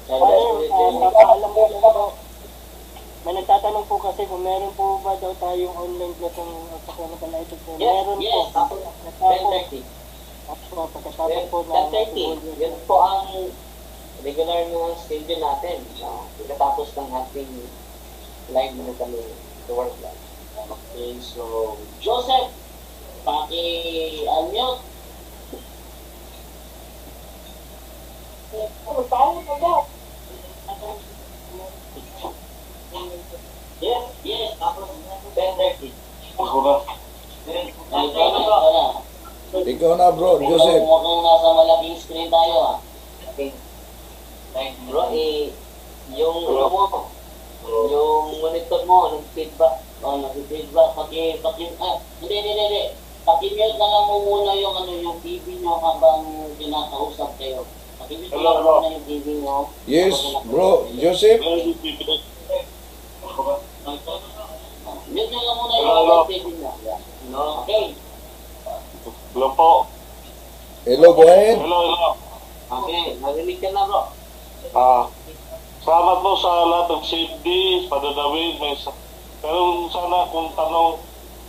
May nagtatanong po kasi kung meron po ba daw tayong online class ng Sacramento United po. Meron yes, po. 10:30. Pagkatapos po na 10:30. Yun po ang regular na schedule natin. Pagkatapos ng ating live na kami to work live. Okay, so Joseph, paki-unmute. Yes, tapos ikaw na bro, Joseph. Mukhang nasa malaking screen tayo ah. Okay. Bro, yung ano mo, yung monitor mo, nag-feedback. Nag-feedback. Hindi. Pakimute na lang mo muna yung TV nyo habang kinakausap kayo. Pakimute na lang muna yung TV nyo. Yes, bro, Joseph. Mute na lang muna yung TV nyo. Okay. Hello po. Hello, go ahead. Hello. Okay, narinig ka na bro. Salamat po sa lahat ng safety, padadawin, pero sana kung tanong,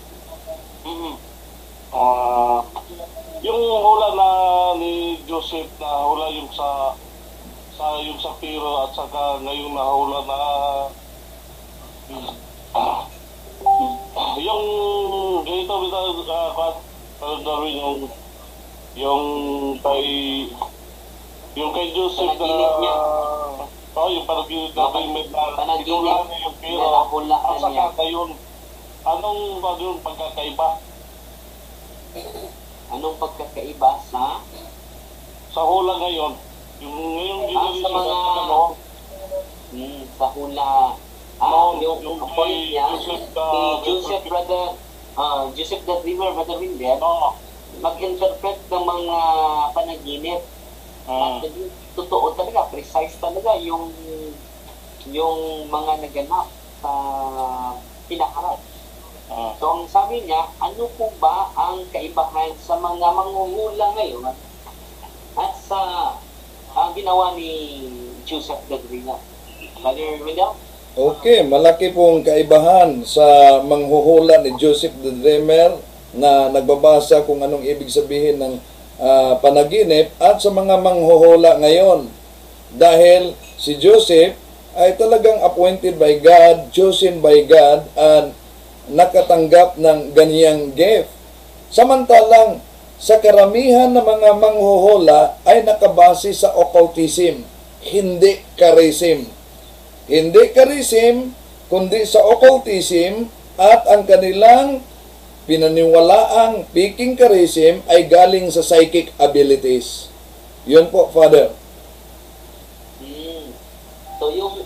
yung hula na ni Joseph na hula yung yung sa Piro at saka ngayon na hula na yung ganito padadawin yung kay Joseph na yung panaginip na ikaw lang yung Piro at saka ngayon anong pagkakaiba? Anong pagkakaiba sa hula ngayon? Yung ngayon sa mga sa hula yung point niya si Joseph Joseph the Dreamer, Brother Windel, mag-interpret ng mga panaginip. At totoo talaga, precise talaga yung mga naganap sa pinaharap. So ang sabi niya, ano po ba ang kaibahan sa mga manghuhula ngayon at sa ginawa ni Joseph the Dreamer? Brother Windel? Okay, malaki pong kaibahan sa manghuhula ni Joseph the Dreamer na nagbabasa kung anong ibig sabihin ng panaginip at sa mga manghuhula ngayon. Dahil si Joseph ay talagang appointed by God, chosen by God, at nakatanggap ng ganyang gift. Samantalang sa karamihan ng mga manghuhula ay nakabase sa occultism, hindi charism. Hindi charism, kundi sa occultism, at ang kanilang pinaniwalaang peking charism ay galing sa psychic abilities. Yun po, Father. So yung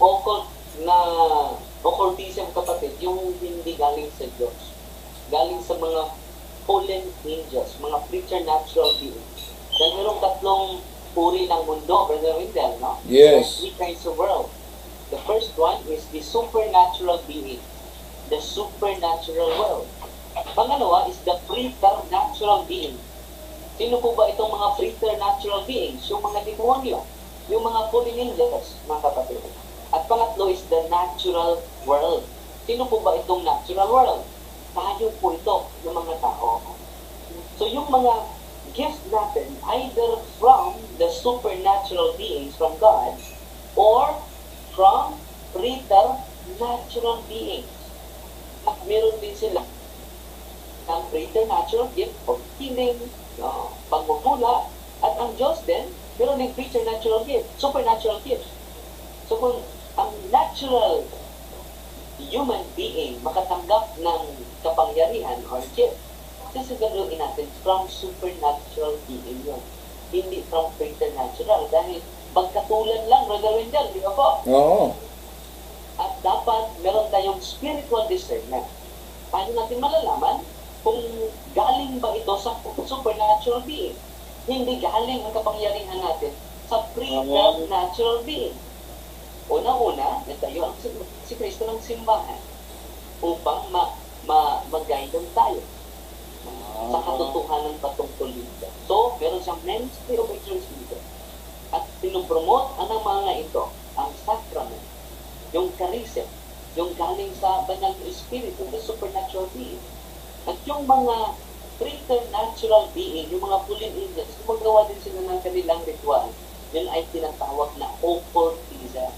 occultism, kapatid, yung hindi galing sa Diyos, galing sa mga fallen angels, mga preternatural beings. Dahil mayroong tatlong uri ng mundo, Brother Windel, no? Yes. Three kinds of world. The first one is the supernatural being, the supernatural world. Pangalawa is the preternatural being. Sino po ba itong mga preternatural beings? Yung mga demonyo, yung mga fallen angels, mga kapatid. At pangatlo is the natural world. Sino po ba itong natural world? Tayo po ito, ng mga tao. So yung mga gifts natin, either from the supernatural beings from God, or from preternatural beings. At meron din sila ang preternatural gift of healing, pagmumula, at ang Diyos din, meron din preternatural gift, supernatural gift. So kung ang natural human being makatanggap ng kapangyarihan or gift, sasagaluin natin from supernatural being yun. Hindi from preternatural. Dahil pagkatulan lang, Brother Wendell, di ba po? Oo. At dapat meron tayong spiritual discernment. Paano natin malalaman kung galing ba ito sa supernatural being? Hindi galing ang kapangyarihan natin sa preternatural being. Una-una, nagtayo ang si Kristo ng simbahan upang mag-guide tayo sa katotohanan patungkol dito. So, meron siyang ministry of excellence dito. At pinupromote ang mga ito, ang sacrament, yung charism, yung galing sa banal na espiritu, the supernatural being. At yung mga preternatural being, yung mga fallen angels, gumagawa din sila ng kanilang ritual. Yun ay tinatawag na occultism.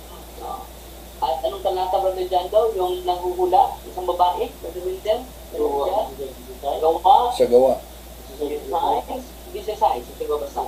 At anong talata, Brother John daw? Yung nanghuhula, isang babae, Brother Wilden? Gawa. Sa gawa. 16, ito ba basta?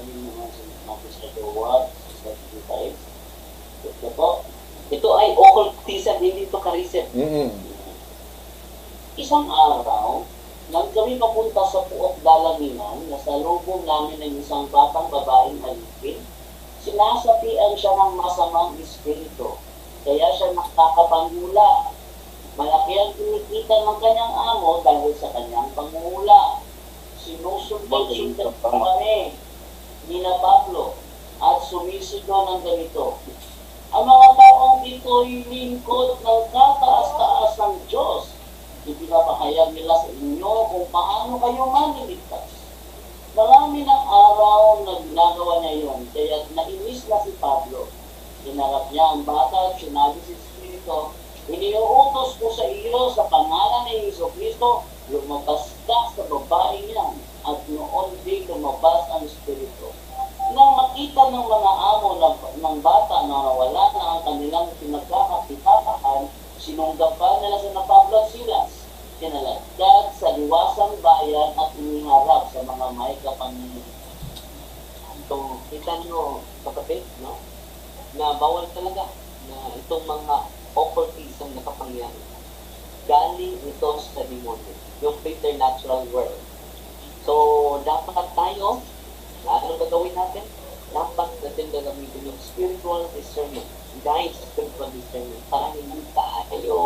Ito ay occultism, hindi ito charism. Isang araw, nagkaroon kami papunta sa Puok Dalanginan, nasalubong namin ng isang batang babaeng alipin. Sinasapian siya ng masamang espiritu, kaya siya nakakapanghula. Malaki ang kinikita ng kanyang amo dahil sa kanyang panghula. Sinusunod-sunod kami ni na Pablo at sumisigaw ng ganito, ang mga taong ito'y lingkod ng kataas-taas ng Diyos. Ipinapahayag nila sa inyo kung paano kayo maniligtas. Marami ng araw na ginagawa niya yun, kaya nainis na si Pablo. Hinarap niya ang bata at sinabi sa Espiritu, iniuutos ko sa iyo sa pangalan ni Jesucristo, lumabas ka sa babae niya, at noon din lumabas ang Espiritu. Nang makita ng mga amo ng bata na nawala na ang kanilang pinagkakakitaan, sinunggapan nila sa Pablo at Silas, kinalagdag sa liwasang bayan at iniharap sa mga may kapangyarihan. So, kita nyo, kapatid, no? Na bawal talaga na itong mga occultism na kapangyarihan. Galing ito sa demonyo, yung preternatural world. So, dapat tayo, anong gagawin natin? Dapat natin gagamitin yung spiritual discernment, guide spiritual discernment, para hindi tayo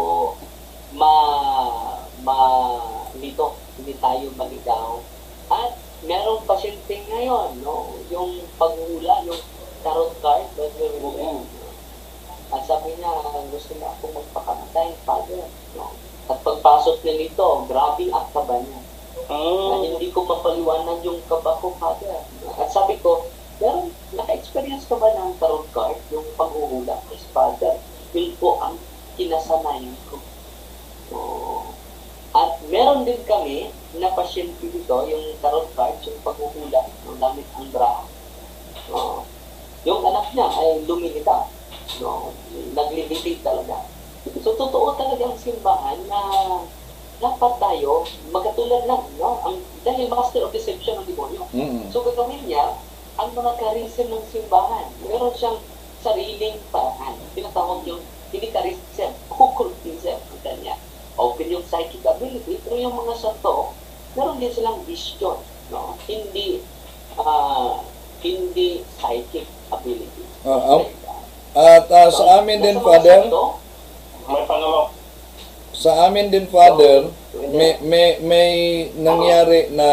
hindi tayo maligaw. At meron pasyente ngayon, no? Yung paghula, yung tarot card, at sabi niya, gusto niya akong magpakamatay, Father. No? At pagpasok niya nito, grabe ang kaba niya. Na hindi ko mapaliwanan yung kaba ko, Father. At sabi ko, pero naka-experience ka ba ng tarot card, yung paghuhula? Yes, Father. Yun po ang kinasanayan ko. At meron din kami na pasyente dito, yung tarot card, yung paghuhula, ng gamit ang bra. Yung anak niya ay lumilita. Naglilitit talaga. So, totoo talaga ang simbahan na dapat tayo magkatulad lang, no? Dahil master of deception ang demonyo. So, gagawin niya ang mga charism ng simbahan. Meron siyang sariling paraan. Tinatawag yung hindi charism, occultism ang kanya. Open yung psychic ability, pero yung mga santo, meron din silang vision, no? Hindi psychic ability. At sa amin din, Father, sa amin din, Father, may nangyari na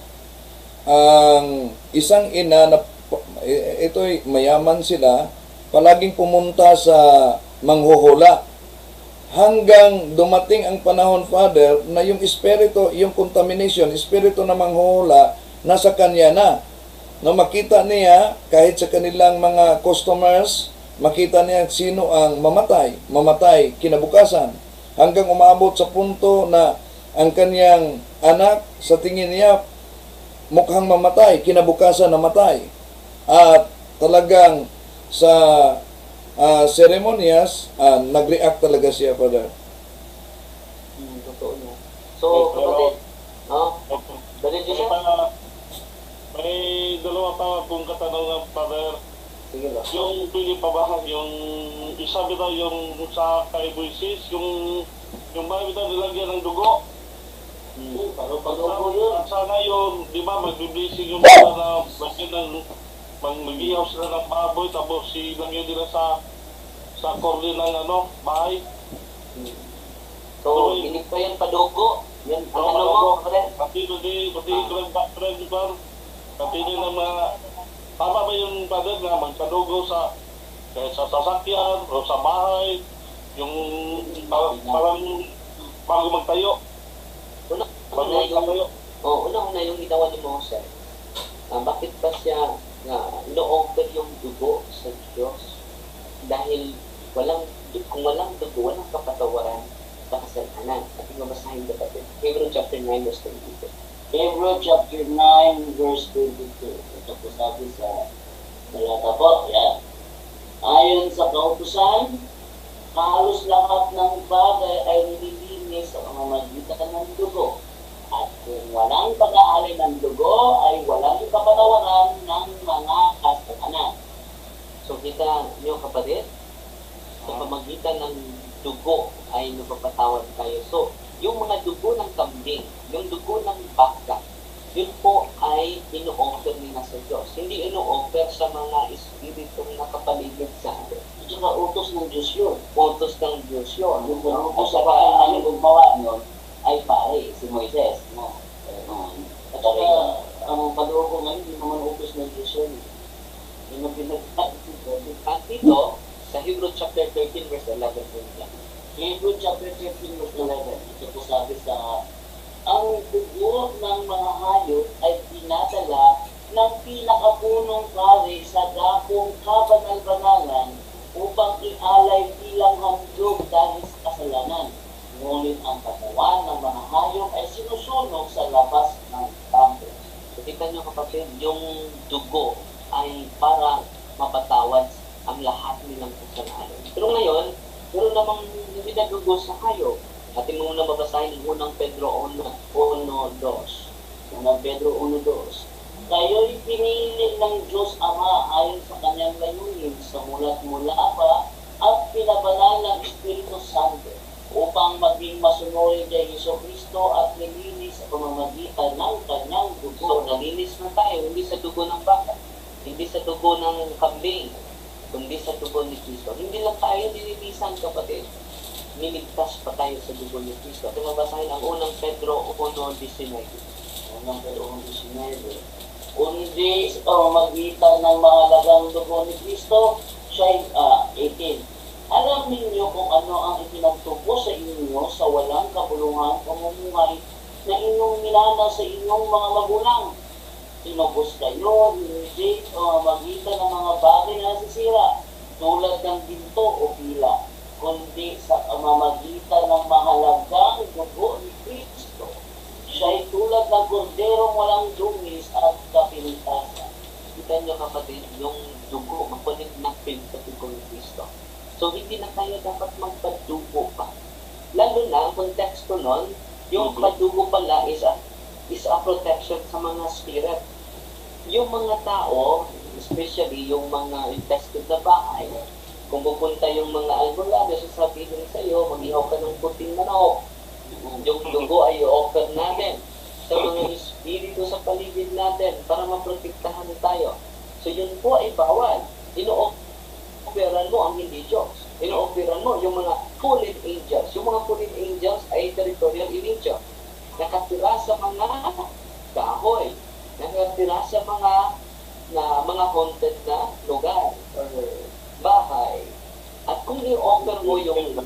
ang isang ina na ito'y mayaman sila, palaging pumunta sa manghuhula. Hanggang dumating ang panahon, Father, na yung espiritu, yung contamination, espiritu na manghuhula, nasa kanya na. No, makita niya, kahit sa kanilang mga customers, makita niya sino ang mamatay kinabukasan. Hanggang umabot sa punto na ang kanyang anak, sa tingin niya, mukhang mamatay, kinabukasan namatay. At talagang sa ceremonias, nag-react talaga siya, Father. Totoo niya. So, kapatid, dali din siya. May dalawa pa akong katanungan, Father. Sige ba? Yung pili pa ba, yung isa bitaw yung sa kay Moises, yung bahay bitaw nilagyan ng dugo. Pag-upo yun. Sana yung, di ba, mag-blessing yung mga na bagyan ng mag-ihaw sila ng baboy, tapos ilagyan nila sa korne ng bahay. So, hindi pa yung padugo. Yan, ang mo, kapatid? Pati nila mga, tama ba yung Father na magpadugo sa sasakyan o sa bahay, yung parang bago magtayo? Una yung ginawa ni Moses. Bakit pa siya no-offer yung dugo sa Diyos? Dahil kung walang dugo, walang kapatawaran sa kasalanan. At yung mabasahin kapatid. Hebrew chapter 9 verse 22. Hebrew chapter 9 verse 22. Ito po sabi sa talata po. Yan. Ayon sa kautusan, halos lahat ng bagay ay nililinis sa pamamagitan ng dugo. At kung walang pag-aalay ng dugo, ay walang kapatawaran ng mga kasalanan. So kita nyo kapatid, sa pamagitan ng dugo ay napapatawad tayo. So, yung mga dugo ng kambing, yung dugo ng baka, yun po ay ino-offer nila sa Diyos. Hindi ino-offer sa mga espiritong nakapaligid sa atin. At saka utos ng Diyos yun. Utos ng Diyos yun. Yung utos sa bahay na gumawa nun ay pare, si Moises. No? At saka, ang padugo ngayon, hindi naman utos ng Diyos yun. Yung At dito, sa Hebrew chapter 13 verse 11 po nila. Hebrew chapter 13 verse 11, ito po sabi sa ang dugo ng mga hayop ay dinadala ng pinakapunong pari sa dakong kabanal-banalan upang ialay bilang handog dahil sa kasalanan. Ngunit ang katawan ng mga hayop ay sinusunog sa labas ng templo. So, kita nyo kapatid, yung dugo ay para mapatawad ang lahat nilang kasalanan. Pero ngayon, meron namang hindi nadugo sa hayop. Ating muna mabasahin ang unang Pedro 1:2. Unang Pedro 1:2. Kayo'y pinili ng Diyos Ama ayon sa kanyang layunin sa mulat-mula pa at pinabanal ng Espiritu Santo upang maging masunurin kay Jesucristo at nilinis sa pamamagitan ng kanyang dugo. So, nalinis na tayo, hindi sa dugo ng baka, hindi sa dugo ng kambing, kundi sa dugo ni Cristo. Hindi lang tayo nililisan, kapatid. Niligtas pa tayo sa dugo ni Cristo. At mabasahin ang unang Pedro 1:19. Unang Pedro 1:19. Kundi sa pamamagitan ng mahalagang dugo ni Cristo, siya 18. Alam ninyo kung ano ang ipinagtubo sa inyo sa walang kabuluhan pamumuhay na inyong minana sa inyong mga magulang. Tinubos kayo, hindi sa pamamagitan ng mga bagay na nasisira, tulad ng ginto o pila, kundi sa pamamagitan ng mahalagang dugo ni Cristo. Siya'y tulad ng korderong walang dungis at kapintasan. Kita nyo kapatid, yung dugo, makulit na pin sa dugo ni Cristo. So, hindi na tayo dapat magpadugo pa. Lalo na, ang konteksto nun, yung padugo pala is a protection sa mga spirit. Yung mga tao, especially yung mga infested na bahay, kung pupunta yung mga albularyo, sasabihin sa'yo, mag-ihaw ka ng puting manok. Yung dugo ay i-offer natin sa mga espiritu sa paligid natin para maprotektahan tayo. So yun po ay bawal. Ino-offeran mo ang hindi Diyos. Ino-offeran mo yung mga fallen angels. Yung mga fallen angels ay territorial in nature. Nakatira sa mga kahoy. Nakatira sa mga haunted na lugar or bahay. At kung i-offer mo yung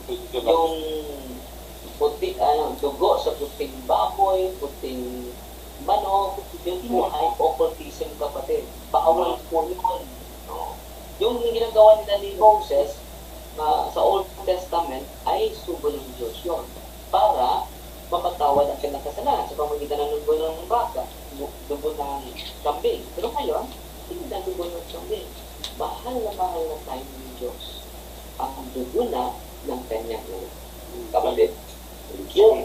puti, dugo sa puting baboy, puting manok, yun po ay occultism, kapatid. Bawal po yun. No? Yung ginagawa nila ni Moses sa Old Testament ay subo ng Diyos yun para mapatawad ang kanilang kasalanan sa pamamagitan ng dugo ng baka, dugo ng kambing. Pero ngayon, hindi na dugo ng kambing. Mahal na tayo ng Diyos. Ang dugo na ng kanyang kapatid. Yung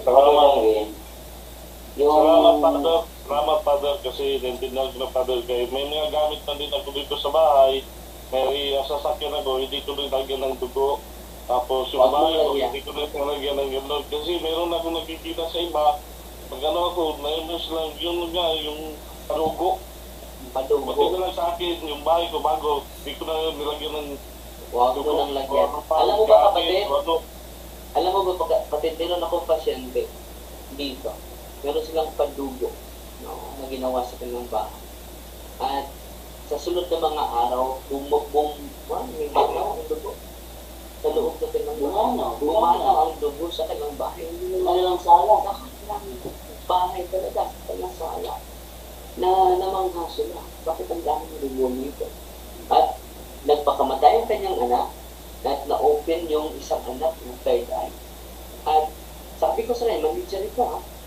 Salamat, Father, kasi nandinag na Father kayo. May mga gamit na din ako dito sa bahay. May sasakyan ako, hindi ko rin lagyan ng dugo. Tapos yung bahay ko, hindi ko rin lagyan ng gano'n. Kasi meron akong nakikita sa iba. Pag ako, naibos lang yun nga, yung padugo. Padugo. Pati na lang sa akin, yung bahay ko bago, hindi ko na nilagyan ng Huwag mo nang lagyan. Alam mo ba, kapatid? Alam mo ba, kapatid, meron akong pasyente dito. Meron silang padugo, no, na ginawa sa kanilang bahay. At sa sunod na mga araw, may ganaw ang dugo. Sa loob na kanilang bahay. Bumanaw ang dugo sa kanilang bahay. kanilang sala. Nakakailang bahay talaga sa kanilang sala. Na namangha sila. Bakit ang dami ng dugo nito? At nagpakamatay ang kanyang anak at na-open yung isang anak ng third eye. At sabi ko sa rin, manager ito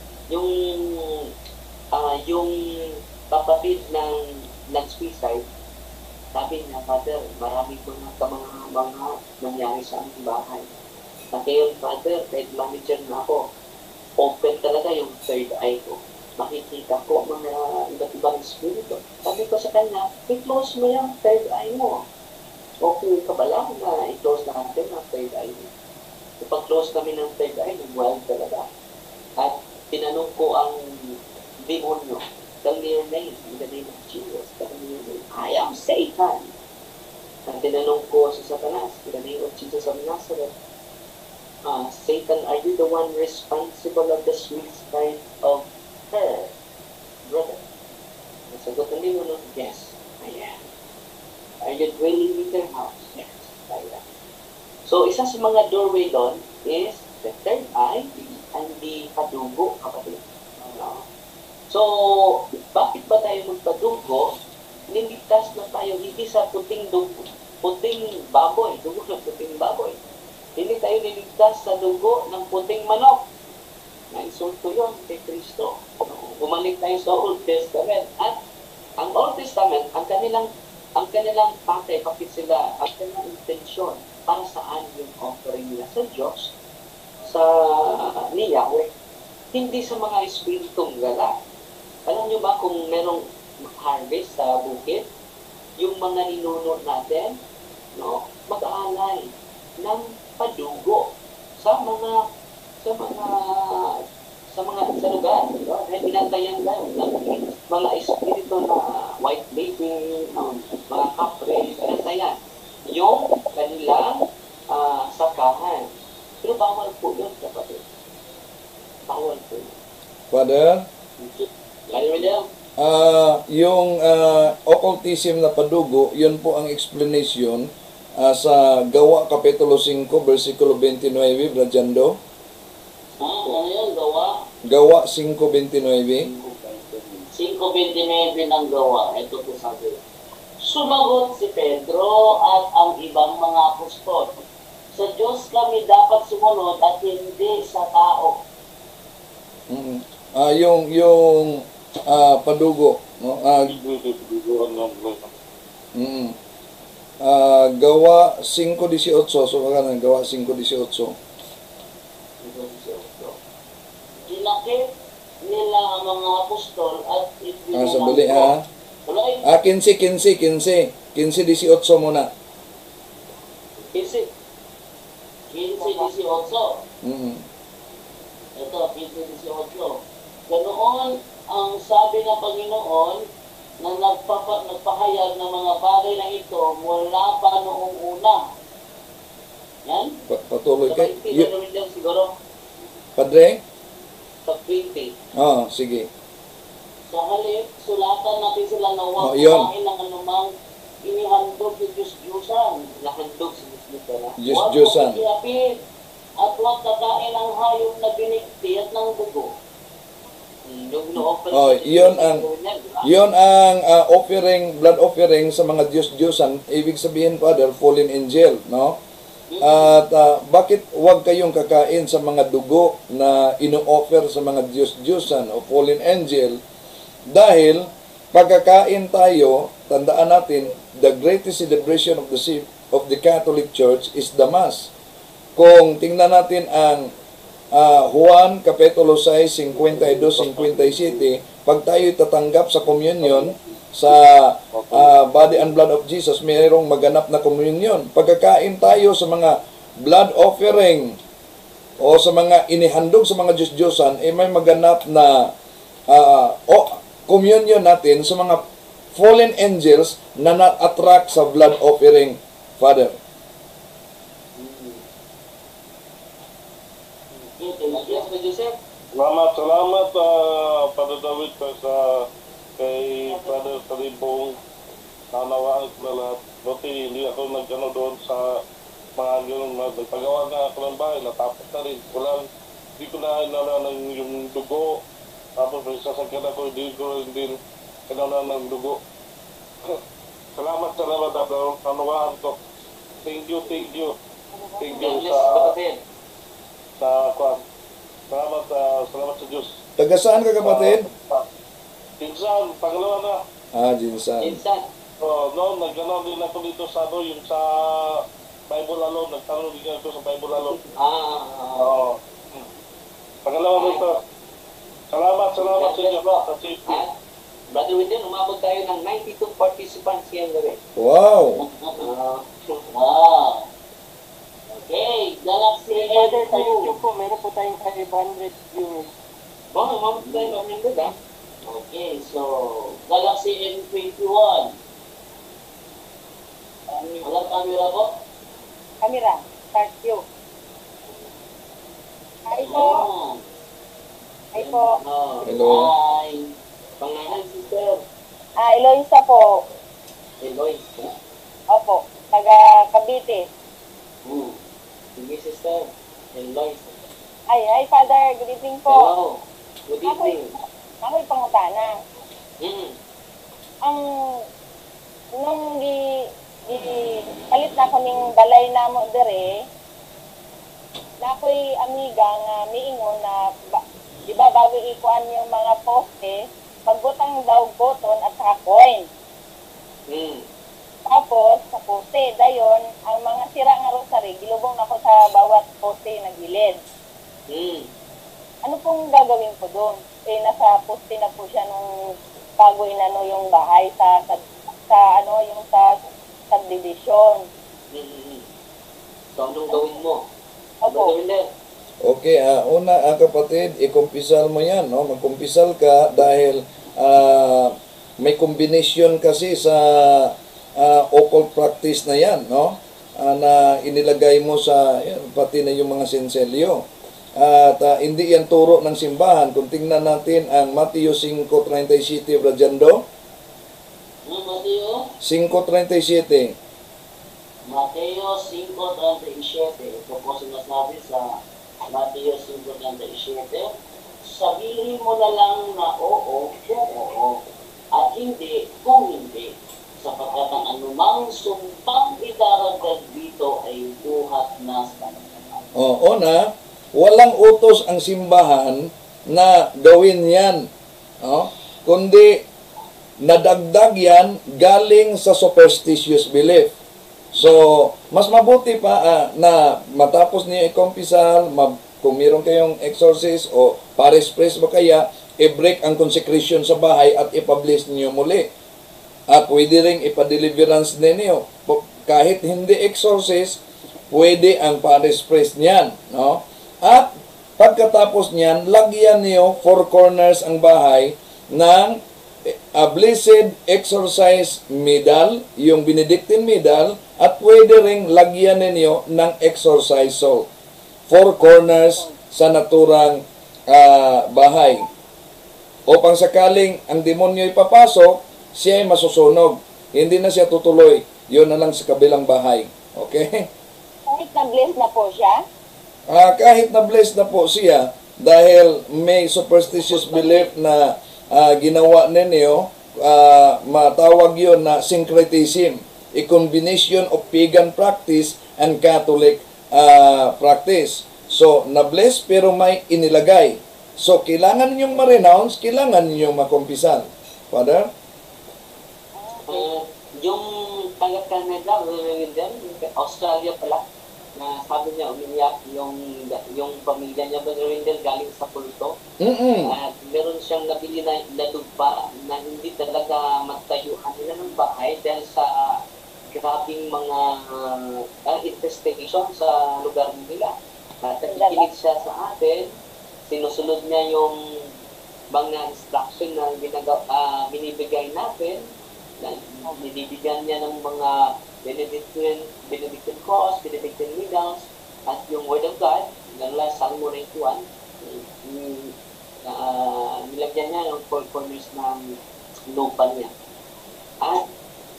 yung kapatid ng nag-suicide, sabi niya, Father, marami ko na mga nangyari sa aming bahay. At ngayon, Father, kahit manager na ako, open talaga yung third eye ko. Makikita ko mga iba't ibang espiritu. Sabi ko sa kanya, i-close mo yung third eye mo. Okay ka ba lang na i-close natin ang third eye mo? Ipag-close kami ng third eye, nag-wild talaga. At tinanong ko ang demonyo, tell me your name, in the name of Jesus, tell me your name. I am Satan. At tinanong ko si Satanas, in the name of Jesus of Nazareth, Satan, are you the one responsible of the suicide of her brother? Nasagot ang demonyo, yes, I am. Are you dwelling in their house? Yes, I am. So, isa sa mga doorway doon is the third eye and the padugo, kapatid. So, bakit ba tayo magpadugo? Niligtas na tayo hindi sa puting baboy, dugo ng puting baboy. Hindi tayo niligtas sa dugo ng puting manok. Naisulto yun kay Kristo. Bumalik tayo sa Old Testament. At ang Old Testament, ang kanilang pakay, bakit sila, ang kanilang intensyon, para saan yung offering nila sa Diyos, ni Yahweh, hindi sa mga espiritong gala. Alam nyo ba kung merong harvest sa bukid, yung mga ninuno natin, mag-aalay ng padugo sa lugar. Dahil pinantayan lang ng mga espiritu na white baby, mga kapre, pinantayan yung kanilang sakahan. Pero bawal po yun, kapatid. Bawal po yun. Father? William? Yung occultism na padugo, yun po ang explanation sa Gawa Kapitulo 5, versikulo 29, Brajando. Ano yun, gawa? Gawa 5:29. 5:29 ng gawa. Ito po sabi. Sumagot si Pedro at ang ibang mga apostol. Sa Diyos kami dapat sumunod at hindi sa tao. Yung padugo, no? Gawa 5:18, so magandang Gawa 5:18. Dinakip nila ang mga apostol at Sandali ha. 15:18 muna. 15:18. Ito, 15:18. Ganoon ang sabi ng Panginoon na nagpahayag ng mga bagay na ito mula pa noong una. Yan? Patuloy Sa kay. 20 siguro. Padre? Sa 20. Sige. Sa halip, sulatan natin sila na huwag yun. kumain ng anumang inihandog sa Diyos-Diyosan. Nahandog sa Diyos-Diyosan. Diyos-Diyosan. Huwag mag-iapid at huwag kakain ng hayop na binigti at ng dugo. Yun ang offering, blood offering sa mga Diyos-Diyosan. Ibig sabihin, Father, fallen angel, no? At bakit wag kayong kakain sa mga dugo na ino-offer sa mga Diyos-Diyosan o fallen angel? Dahil pagkakain tayo, tandaan natin, the greatest celebration of the Catholic Church is the Mass. Kung tingnan natin ang Juan Kapitulo 6, 52-57, pag tayo tatanggap sa communion, sa body and blood of Jesus, mayroong maganap na communion. Pagkakain tayo sa mga blood offering o sa mga inihandog sa mga Diyos-Diyosan, may maganap na communion natin sa mga fallen angels na na-attract sa blood offering, Father. Salamat, Father David, kay Father Salibong, nanawaan ko na lahat. Buti, hindi ako nagano doon sa mga ganun, nagpagawa nga ako ng bahay, natapos na rin. Hindi ko na inalanan yung dugo, tapos may sasakyan ako, hindi ko rin din inalanan ng dugo. Salamat, nanawaan ko. Thank you sa kwan. Salamat sa Diyos. Taga saan ka, kapatid? Jinsan, pangalawa na. Jinsan. Noon, nagtanong din ako dito sa yung sa Bible alone. Nagtanong din ako sa Bible alone. Pangalawa dito. Salamat sa inyo. Brother William, umabot tayo ng 92 participants yan gabi. Wow! Okay, Galaxy Brother, sa M2. YouTube po, meron po tayong 500 viewers. Mamamit tayo kami ba? Okay, so Galaxy M21. Walang camera po? Camera, start you. Hi po. Hi po. Hello. Hi. Pangalan, sister. Eloisa po. Eloy. Opo, taga Cavite. Sige, sister. Eloy. Hi, Father. Good evening po. Hello. Good evening. Ako'y pangutana. Ang nung palit na kaming balay na mo dere, na ako'y amiga nga miingon na di ba bago ikuan yung mga poste, magbutang daw boton at saka coin. Tapos, sa poste, dayon, ang mga sira nga rosary, gilubong na ko sa bawat poste na gilid. Ano pong gagawin ko doon? Nasa poste na po siya nung bago inano yung bahay sa yung sa subdivision. So, anong gawin mo? Opo. Okay, una kapatid, ikumpisal mo yan, no? Magkumpisal ka dahil may combination kasi sa occult practice na yan, no? Na inilagay mo sa, pati na yung mga senselyo. At hindi yan turo ng simbahan. Kung tingnan natin ang Mateo 5:37, Brajando. Mateo? 5:37. Mateo 5:37. Ito po sinasabi sa Mateo 5:37. Sabihin mo na lang na oo kung oo, at hindi kung hindi, sapagkat ang anumang sumpang idaragdag dito ay buhat na sa Una, walang utos ang simbahan na gawin yan. Kundi nadagdag yan galing sa superstitious belief. So, mas mabuti pa na matapos niyo i-kumpisal, kung meron kayong exorcist o parish priest ba kaya, i-break ang consecration sa bahay at i-publish niyo muli. At pwede rin ipa-deliverance ninyo. Kahit hindi exorcist, pwede ang parish priest niyan. No? At pagkatapos niyan, lagyan niyo four corners ang bahay ng blessed exorcise medal, yung Benedictine medal, at pwede ring lagyan ninyo ng exorcise salt. Four corners sa naturang bahay. Upang sakaling ang demonyo ipapasok, siya ay masusunog. Hindi na siya tutuloy. Yun na lang sa kabilang bahay. Okay? Kahit na-bless na po siya? Kahit na-bless na po siya, dahil may superstitious belief na ginawa ninyo, matawag yun na syncretism, a combination of pagan practice and Catholic practice. So, na-bless pero may inilagay. So, kailangan ninyong ma-renounce, kailangan ninyong makumpisal. Father? Yung tanggap ka na daw, Australia pala, na sabi niya umiyak yung pamilya niya, Brother Wendell, galing sa pulto. At meron siyang nabili na lupa na hindi talaga matayuhan nila ng bahay dahil sa grabing mga infestation sa lugar nila. At nakikinig siya sa atin, sinusunod niya yung mga instruction na binibigay natin, na binibigyan niya ng mga Benedictine cross, Benedictine medals, at yung Word of God, nangla Salmo 91, nilagyan niya ng four corners ng lupa niya. At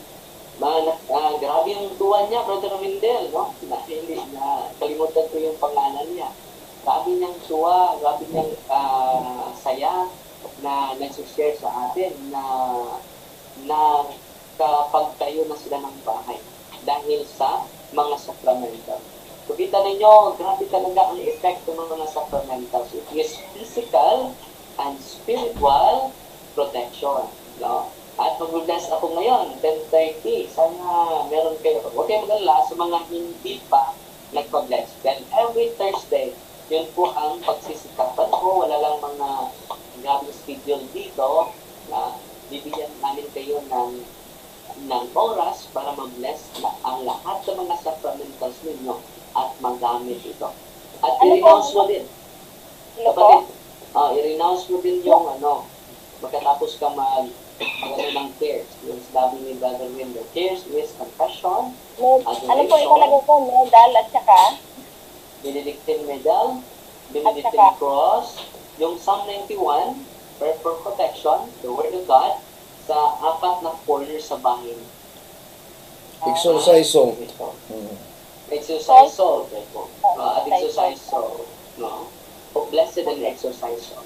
grabe yung tuwa niya, Brother Wendell, no? Kalimutan ko yung pangalan niya. Grabe niyang tuwa, grabe niyang saya na nag-share sa atin na kapagtayo na sila ng bahay dahil sa mga sacramental. Kita ninyo, grabe talaga ang effect ng mga sacramentals. It is physical and spiritual protection. No? At mag-bless ako ngayon, 10:30. Sana meron kayo. Huwag kayo mag-alala sa mga hindi pa nagpa-bless. Then every Thursday, yun po ang pagsisikapan ko. Wala lang mga grabing schedule dito na bibigyan namin kayo ng oras para ma-bless ang lahat ng mga sacramentals ninyo at magamit ito. At Ano i-renounce po? mo din. Hello po? Kapatid, i-renounce mo din yung magkatapos ka ng tears. Yung sabi ni Brother Wendell, tears is confession, Ano po ilalagay ko? Medal at saka? Benedictine medal, At Benedictine saka? cross, yung Psalm 91, prayer for protection, the word of God, sa 4 na corner sa bahay. Exercise salt. Exercise salt. At exercise salt. No? Blessed and exercise salt.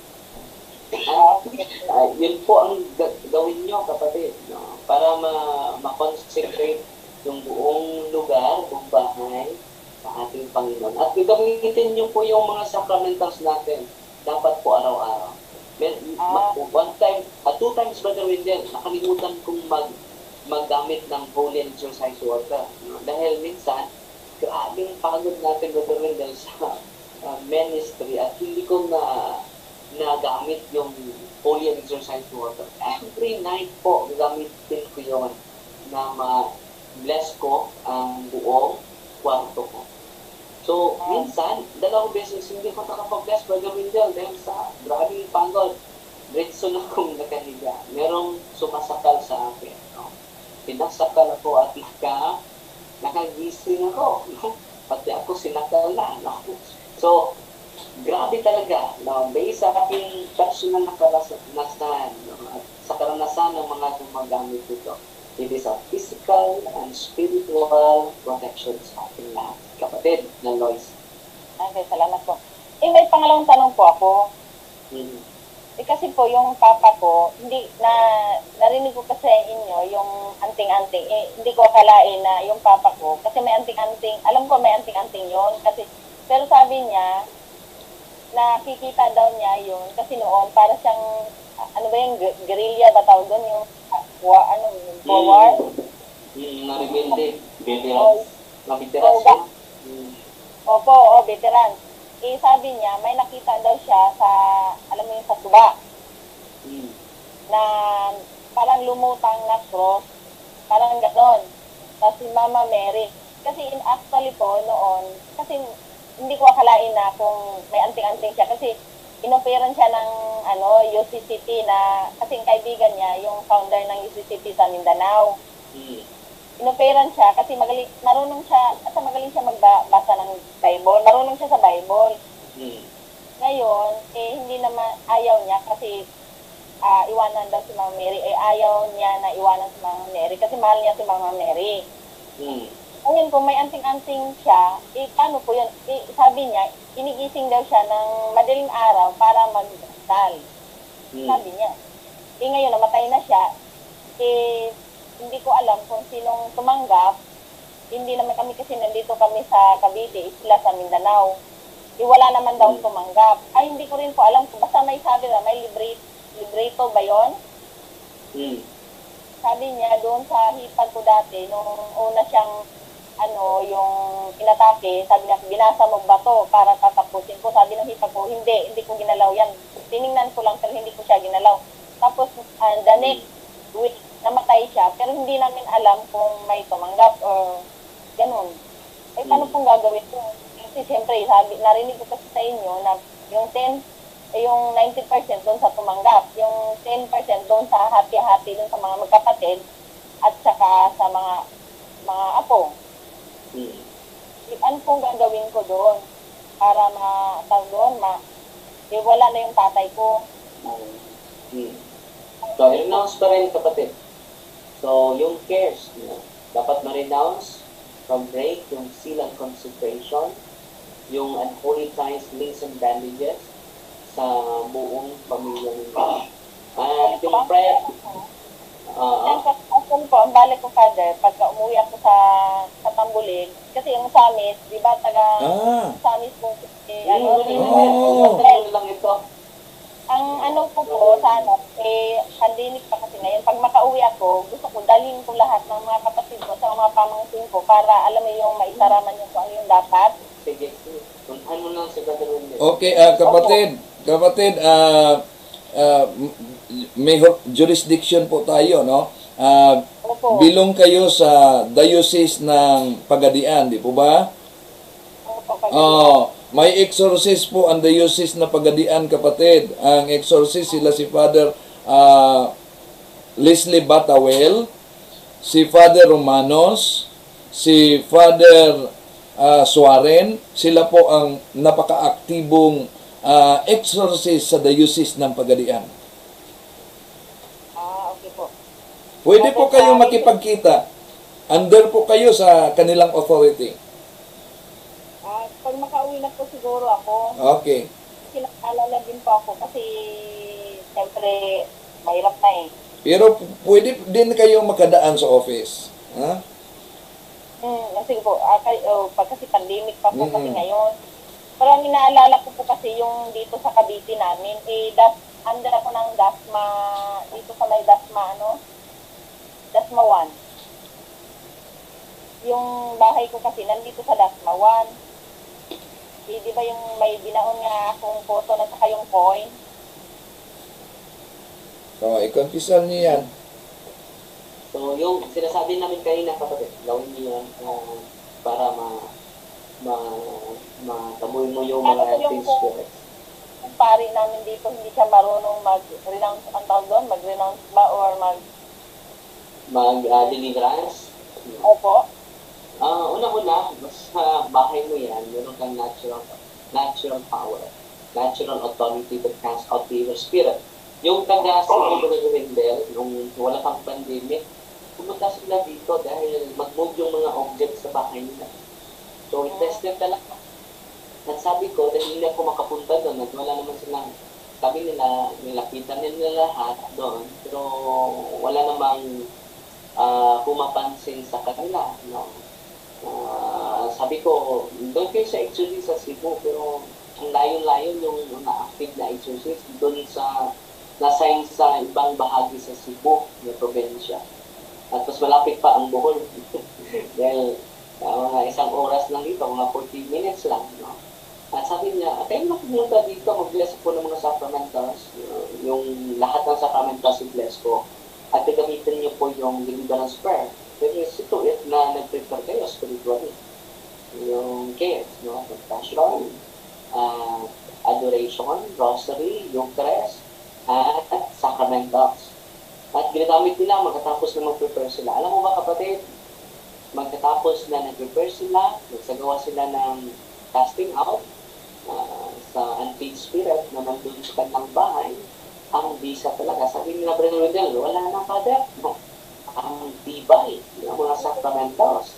Yun po ang gawin nyo, kapatid. No? Para ma-consecrate yung buong lugar, buong bahay sa ating Panginoon. At gagamitin nyo po yung mga sacramentals natin. Dapat po araw-araw. One time, 2 times, Brother Wendell, nakalimutan kong maggamit ng holy exercise water. No? Dahil minsan, grabing pagod natin, Brother Wendell, sa ministry at hindi ko nagamit yung holy exercise water. Every night po, gagamitin ko yun na ma-bless ko ang buong kwarto ko. So, minsan, 2 beses hindi ko nakapag-bless, Brother Wendell, dahil sa grabing pagod. Diretso na akong nakahiga. Merong sumasakal sa akin. No? Pinasakal ako at nakagising ako. No? Pati ako sinakal na. No? So, grabe talaga. No? Based sa aking personal na karanasan, no? At sa karanasan ng mga gumagamit ito, it is a physical and spiritual protection sa ating lahat. Kapatid ng Lois. Okay, salamat po. May pangalawang tanong po ako. Kasi po, yung papa ko, narinig ko kasi sa inyo, yung anting-anting, hindi ko akalain na yung papa ko, kasi may anting-anting, alam ko may anting-anting yun, kasi, pero sabi niya, nakikita daw niya yun, kasi noon, para siyang, ano ba yung guerrilla ba tawag doon, yung, war? Narimende, veterans, veterans. Opo, veteran. Sabi niya, may nakita daw siya sa, alam mo yung sa tuba, na parang lumutang na cross, parang gano'n. Tapos si Mama Mary. Kasi actually po, noon, kasi hindi ko akalain na kung may anting-anting siya. Kasi inoperan siya ng UCCT na, kasi yung kaibigan niya, yung founder ng UCCT sa Mindanao. Inoperan siya kasi marunong siya magbasa ng Bible. Marunong siya sa Bible. Ngayon, hindi naman ayaw niya kasi iwanan daw si Mama Mary. Ayaw niya na iwanan si Mama Mary kasi mahal niya si Mama Mary. Ngayon, kung may anting-anting siya, paano po yun? Sabi niya, inigising daw siya ng madaling araw para magdasal. Sabi niya. Ngayon, namatay na siya. Hindi ko alam kung sinong tumanggap. Hindi naman kami kasi nandito kami sa Cavite, sila sa Mindanao. Wala naman daw tumanggap. Hindi ko rin po alam. Basta may sabi na, may libreto ba yun? Sabi niya, doon sa hipag ko dati, nung una siyang, yung inatake, sabi niya, binasa mo ba to para tatapusin ko? Sabi ng hipag ko, hindi ko ginalaw yan. Tiningnan ko lang, pero hindi ko siya ginalaw. Tapos, the next week, namatay siya, pero hindi namin alam kung may tumanggap o ganun. Paano pong gagawin ko? Kasi siyempre, narinig ko kasi sa inyo na yung 90% doon sa tumanggap, yung 10% doon sa hati-hati doon sa mga magkapatid at saka sa mga apo. Ano pong gagawin ko doon para wala na yung tatay ko? So, i-renounce pa rin, kapatid. So, yung cares, dapat ma-renounce from break, yung seal and consecration, yung unholy ties, links and bandages sa buong pamilya ninyo. At yung prayer, Actually po, ang balik ko, Father, pagka umuwi ako sa Tambulig, kasi yung Samis, di ba, Samis po, lang ito. Ang ko po, sana, pandemic pa kasi ngayon, pag makauwi ako, gusto ko dalhin ko lahat ng mga kapatid ko sa mga pamangkin ko para alam mo yung maisaraman yung kung ano yung dapat. Sige, punhan mo lang sa gagawin nila. Okay, kapatid, may jurisdiction po tayo, no? Bilong kayo sa Diocese ng Pagadian, di po ba? May exorcist po ang diocese na Pagadian, kapatid. Ang exorcist sila si Father Leslie Batawel, si Father Romanos, si Father Suaren. Sila po ang napaka-aktibong exorcist sa diocese ng Pagadian. Okay po. Pwede po kayo makipagkita. Under po kayo sa kanilang authority. Pag makauwi na po siguro ako, Okay. kinaalala din po ako kasi siyempre mahirap na eh. Pero pwede din kayo makadaan sa office. Ha? Kasi po, pag kasi pandemic pa po kasi ngayon. Pero ang inaalala ko po kasi yung dito sa Cavite namin, under ako ng DASMA, dito sa may DASMA, DASMA 1. Yung bahay ko kasi nandito sa DASMA 1. Di ba yung may binaon nga akong photo na saka yung coin? I-confession niyo yan. So, yung sinasabi namin kanina, kapatid, gawin niyo yan para mataboy mo yung mga things spirits. Yung pari namin dito, hindi siya marunong mag-renounce, ang tawag doon, mag-renounce ba or mag-deliverance? Opo. Una-una, sa bahay mo yan, meron kang natural power, natural authority that casts out the evil spirit. Yung taga sa Brother Wendell, nung wala pang pandemic, pumunta sila dito dahil mag-move yung mga objects sa bahay nila. So, i-tested talaga. At sabi ko, dahil hindi ako makapunta doon, at wala naman silang, sabi nila, nilapitan nila lahat doon, pero wala namang pumapansin sa kanila, sabi ko, doon kayo sa exorcist sa Cebu, pero ang layo-layo yung na-active na exorcist doon sa nasign sa ibang bahagi sa Cebu na probinsya. At mas malapit pa ang Bohol. Dahil mga isang oras lang dito, mga 40 minutes lang. At sabi niya, kayo na pumunta dito, mag-bless po ng mga sacramentals. Yung lahat ng sacramentals i-bless ko. At gagamitin niyo po yung deliverance prayer. Pero ito na nag-prepare kayo spiritually. Yung chaos, compassion, adoration, rosary, Eucharist, at sacramentals. At ginagamit nila magkatapos na mag-prepare sila. Alam mo ba, kapatid, magkatapos na nag-prepare sila, nagsagawa sila ng casting out sa unclean spirit na nandun sa kanilang bahay, ang bisa talaga. Sabi nila, Brother Rodel, wala na, Father. Ang tibay ng mga sacramentals.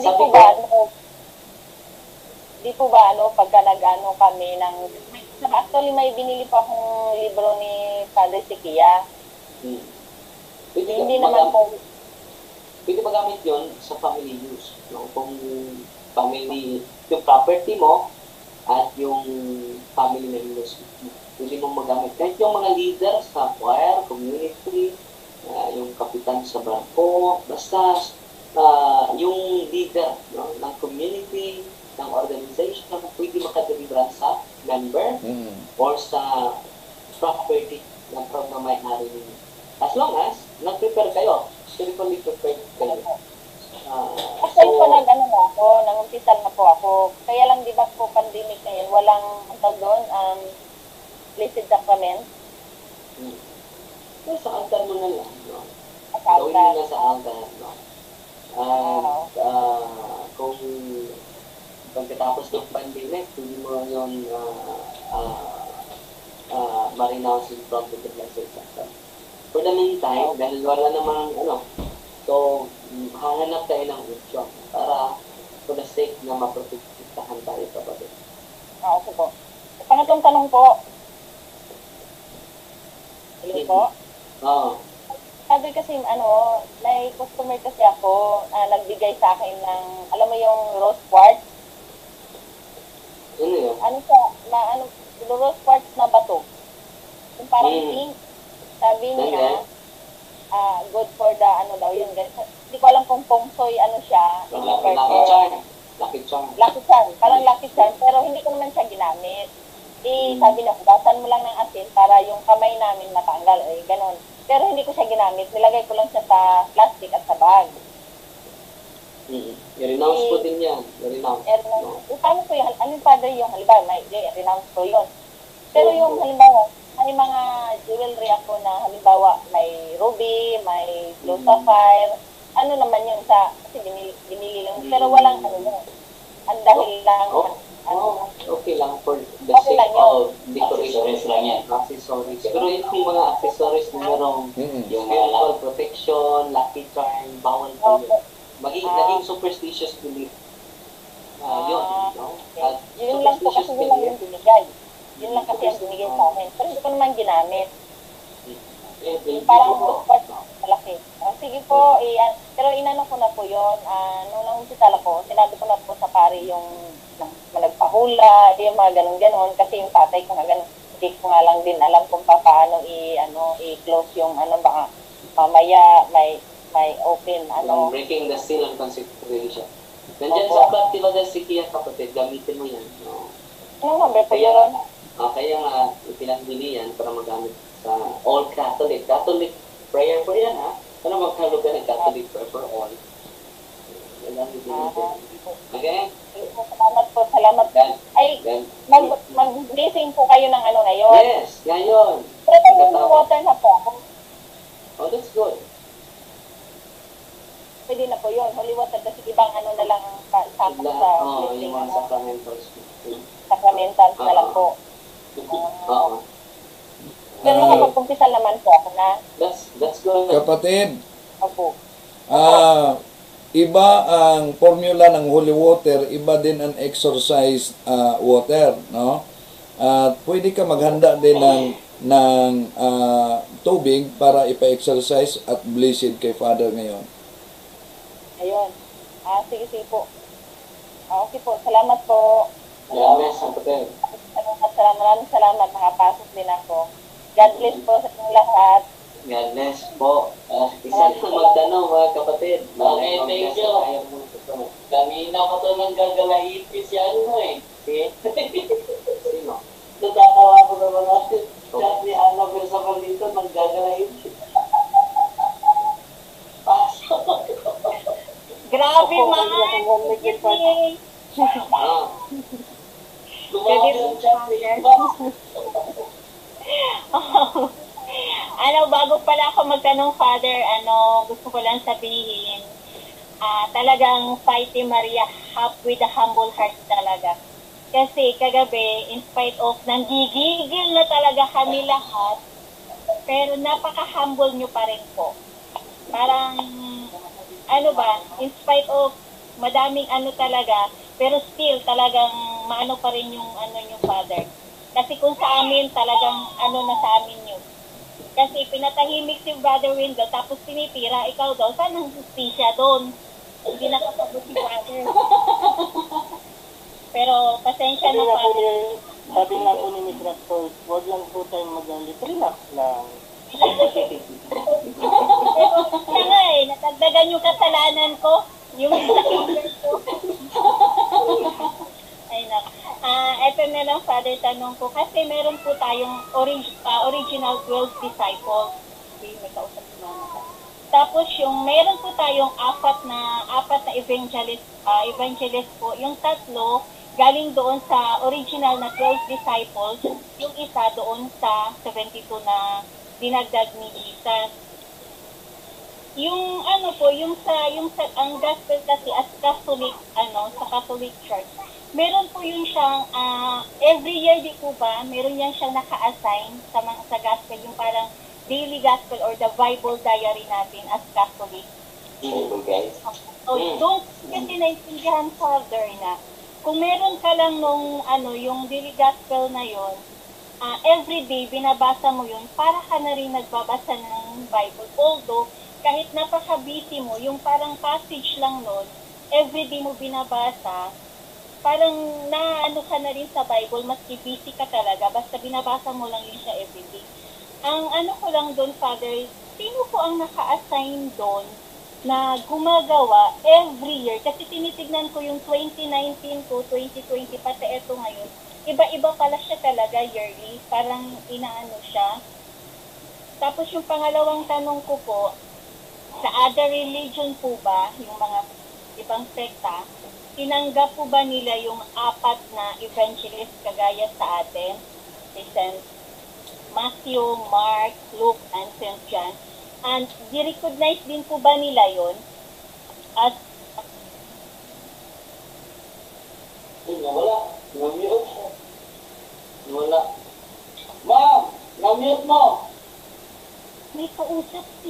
Di po ba pagka nag-ano kami ng, actually may binili pa akong libro ni Father Sikia. Hindi naman po. Pwede magamit yun sa family use. Kung family, yung property mo at yung family members, pwede mong magamit. Kahit yung mga leaders sa choir, community, yung kapitan sa barko, basta yung leader ng community, ng organization, pwede makadeliverance sa member or sa property ng may-ari ninyo. As long as nag-prepare kayo, spiritually prepared kayo. Actually po nang-umpisal na po ako. Kaya lang di ba po pandemic ngayon, walang doon, blessed sacrament. Sa altar mo na lang. Gawin mo na sa altar. Kung pagkatapos ng pandemic, hindi mo yun ma-renounce in front of the Blessed Sacrament. For the meantime, dahil wala namang so hahanap tayo ng option para for the sake na maprotektahan tayo kapatid. Okay po. Pangatlong tanong po. Hello po? Sabi kasi, may customer kasi ako, nagbigay sa akin ng, alam mo yung rose quartz? Ano yun? Rose quartz na bato. Yung parang pink. Sabi niya, good for the, yun. Hindi ko alam kung pongsoy, siya. Lucky charm. Parang lucky charm, pero hindi ko naman siya ginamit. Sabi na, hugasan mo lang ng asin para yung kamay namin matanggal. Ganon. Pero hindi ko siya ginamit. Nilagay ko lang siya sa plastic at sa bag. I-renounce po din yan. I-renounce. Paano po yung, ano Father yung halimbawa, may renounce ko yun. Pero yung halimbawa, may mga jewelry ako na halimbawa may ruby, may blue sapphire, ano naman yun sa, kasi binili lang, pero walang ano yun. Ang dahil lang, Okay lang for the Okay lang sake yun. of decoration lang yan. Accessories. Pero yung mga accessories na merong yung spiritual protection, lucky charm, bawal po yun. Naging superstitious belief. Yun. No? At Yun lang po kasi yun lang yung binigay. Yun lang kasi ang binigay sa amin. Pero hindi ko naman ginamit. Parang malaki. Sige po, pero inano ko na po yun. Nung nang-hospital ako, sinabi ko na po sa pare yung nagpahula, yung mga ganun-ganon. Kasi yung tatay ko nga ganun. Hindi ko nga lang din alam kung paano i-close yung baka mamaya may open, breaking the seal and consecration. Nandyan sa Activa del Siquia, kapatid, gamitin mo yan. No? Ano number po yun? Kaya nga, ipinangbili yan para magamit sa all Catholic. Catholic prayer po yan, ha? Ano magkalog ka ng Catholic prayer for all? Okay? Salamat. Ay, mag-blessing po kayo ng ano ngayon. Yes, ngayon. Pero yung water na po. Oh, that's good. Pwede na po yun. Holy water kasi ibang ano na lang ang sakop sa yung mga sacramentals. Sacramentals na lang po. Pero nakapag-umpisal naman po ako na. That's good. Kapatid, Opo. iba ang formula ng holy water, iba din ang exorcised water, no? At pwede ka maghanda din ng tubig para ipa-exercise at blessed kay Father ngayon. Ayun. Sige po. Okay po. Salamat po. Salamat, kapatid. Maraming salamat. Nakapasok din ako. God bless po sa inyong lahat. God bless po. Isa na magtanong, mga kapatid. Okay, thank you. Kanina ko to nang gagalahipis yan mo eh. Sino? Natatawa ko naman natin. Chat ni Annabel sa Palito nang gagalahipis. Grabe man! Tumawag yung chat ni bago pala ako magtanong, Father, gusto ko lang sabihin, talagang fighting Maria with a humble heart talaga. Kasi kagabi, in spite of nanggigigil na talaga kami lahat, pero napaka-humble nyo pa rin po. Parang, in spite of madaming talaga, pero still talagang maano pa rin yung yung Father. Kasi kung sa amin, talagang na sa amin yun. Kasi pinatahimik si Brother Wendell, tapos tinitira, ikaw daw, saan ang justisya doon? Hindi nakapagod si Brother. Pero pasensya na pa. Sabi nga po ni Miss Raptor, huwag lang po tayong magalit. Relax lang. Pero kaya nga natagdagan yung kasalanan ko. Yung ko. Ay na. Ito na lang, Father, tanong ko. Kasi meron po tayong original 12 disciples. Okay, may kausap si Mama. Tapos yung meron po tayong apat na evangelist po. Yung tatlo, galing doon sa original na 12 disciples. Yung isa doon sa 72 na dinagdag ni Jesus. Yung ang gospel kasi as Catholic sa Catholic Church, meron po yun siyang every year di po ba, meron yan siyang naka-assign sa gospel, yung parang daily gospel or the Bible diary natin as Catholic. So, doon kasi naintindihan, Father, na kung meron ka lang nung yung daily gospel na yon, every day binabasa mo yun, para ka na rin nagbabasa ng Bible. Although kahit napaka-busy mo, yung parang passage lang nun, everyday mo binabasa, parang ka na rin sa Bible, maski busy ka talaga, basta binabasa mo lang yun siya everyday. Ang ko lang doon, Father, sino po ang naka-assign doon na gumagawa every year? Kasi tinitignan ko yung 2019 ko, 2020, pati eto ngayon, iba-iba pala siya talaga yearly, parang siya. Tapos yung pangalawang tanong ko po, sa other religion po ba, yung mga ibang sekta, tinanggap po ba nila yung apat na evangelist kagaya sa atin? Si St. Matthew, Mark, Luke, and St. John. And di-recognize din po ba nila yon as Wala. Na-mute. Wala. Ma'am, na-mute mo. may kausap si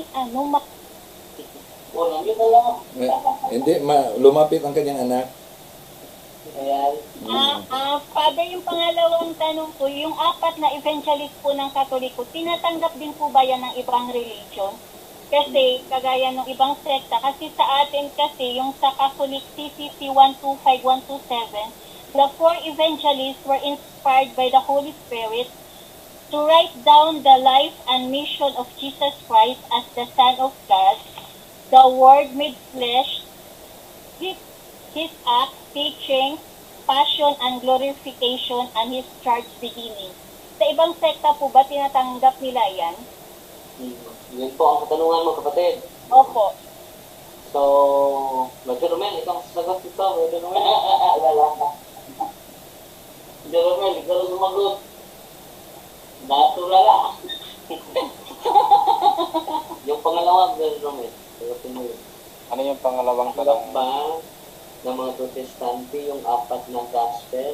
O, na-mute na lang. Hindi, lumapit ang kanyang anak. Ayan. Father, yung pangalawang tanong po, yung apat na evangelist po ng Katoliko, tinatanggap din po ba yan ng ibang religion? Kasi, kagaya ng ibang sekta, kasi sa atin kasi, yung sa Catholic CCC 125127, the four evangelists were inspired by the Holy Spirit to write down the life and mission of Jesus Christ as the Son of God, the Word made flesh, His acts, teaching, passion, and glorification, and His church beginning. Sa ibang sekta po ba tinatanggap nila yan? Yun po ang katanungan mo, kapatid. Opo. So, Brother Romel, ikaw ang sasagot ito, Brother Romel. Wala ka. Brother Romel, ikaw ang sumagot. Natural. Yung pangalawa, Brother Romel. Sagutin mo yun. Ano yung pangalawang Tanggap tanong? ba ng mga protestante yung apat na gospel?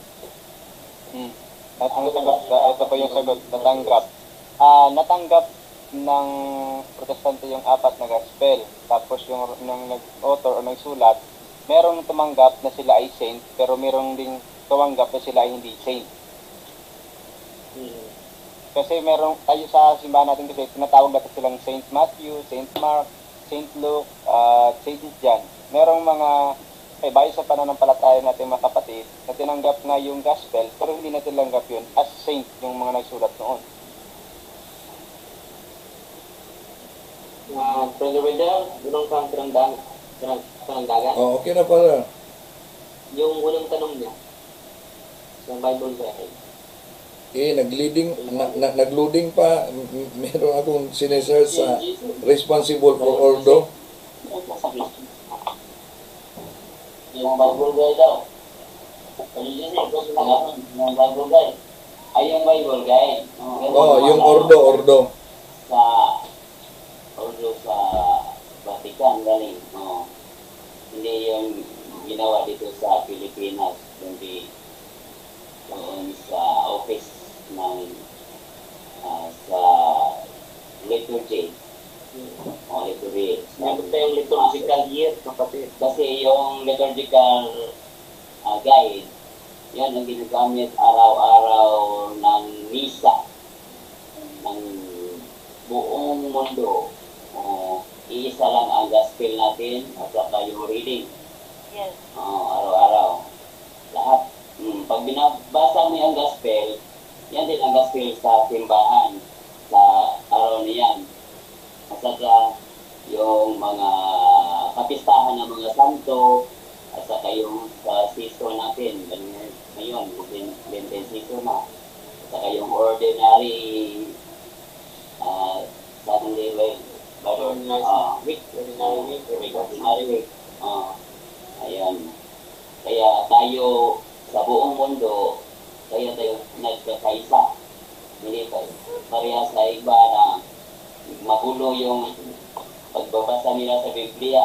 At ang sagot, ito po yung sagot, natanggap. Natanggap ng protestante yung apat na gospel. Tapos yung nag-author o nagsulat, merong tumanggap na sila ay saint, pero merong ding tumanggap na sila ay hindi saint. Kasi merong, tayo sa simbahan natin kasi, tinatawag natin silang Saint Matthew, Saint Mark, Saint Luke, Saint John. Merong mga, bayo sa pananampalataya natin mga kapatid, na tinanggap nga yung gospel, pero hindi na tinanggap yun as saint yung mga nagsulat noon. Brother Wendell, gulong kang karandagan. Oh, okay na pala. Yung unang tanong niya, sa Bible guide. Nag-loading pa. Meron akong sinesearch sa responsible for ordo. Yung Bible guide daw. Yung Bible guide. Ay, yung Bible guide. Yung ordo. Sa ordo sa Vatican, galing. Hindi yung ginawa dito sa Pilipinas, kundi doon sa office ng sa liturgy. Liturgy. Meron tayong liturgical year, kapatid. Kasi yung liturgical guide, yan ang ginagamit araw-araw ng misa ng buong mundo. Iisa lang ang gospel natin at saka yung reading. Yes. Araw-araw. Lahat. Pag binabasa mo yung gospel, yan din ang gospel sa simbahan sa araw niyan. At saka yung mga kapistahan ng mga santo, at saka yung sa season natin, ngayon, Lenten season na. At saka yung ordinary Sunday week. Ordinary week. Ayan. Kaya tayo sa buong mundo, kaya tayo nagkakaisa. Hindi parehas sa iba na magulo yung pagbabasa nila sa Biblia.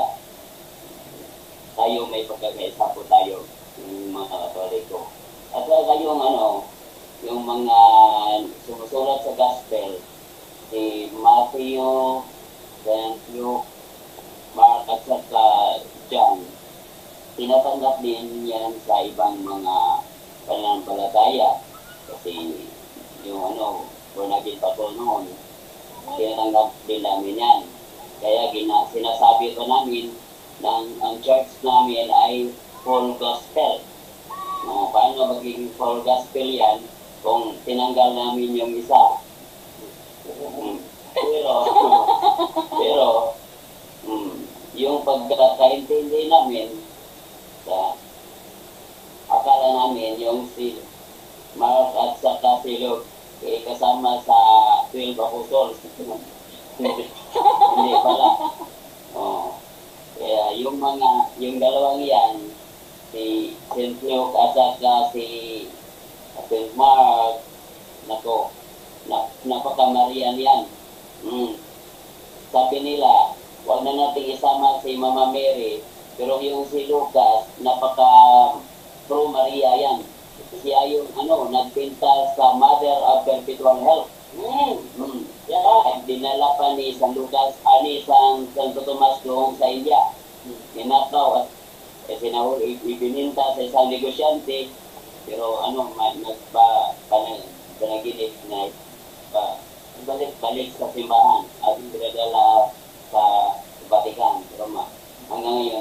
Tayo may pagkakaisa po tayo, yung mga Katoliko. At saka yung mga sumusulat sa Gospel, si Matthew, St. Luke, Mark, at saka John, tinatanggap din yan sa ibang mga pananampalataya. Kasi yung born again pa po noon, tinatanggap din namin yan. Kaya sinasabi ko namin ang church namin ay full gospel. Paano magiging full gospel yan kung tinanggal namin yung isa? Pero yung pagkakaintindi namin, akala namin yung si Mark at saka si Luke kasama sa 12 apostles. Hindi pala. Kaya yung dalawang yan, si St. Luke at saka si St. Mark, napakamarian yan. Sabi nila, huwag na natin isama si Mama Mary, pero yung si Lucas, pro Maria yan. Siya yung nagpinta sa Mother of Perpetual Health. Dinala pa ni San Lucas, San Santo Tomas doon sa India. Ninakaw at ibininta sa isang negosyante, pero panaginip na balik sa simbahan at pinadala sa Vatican, Roma. Hanggang ngayon,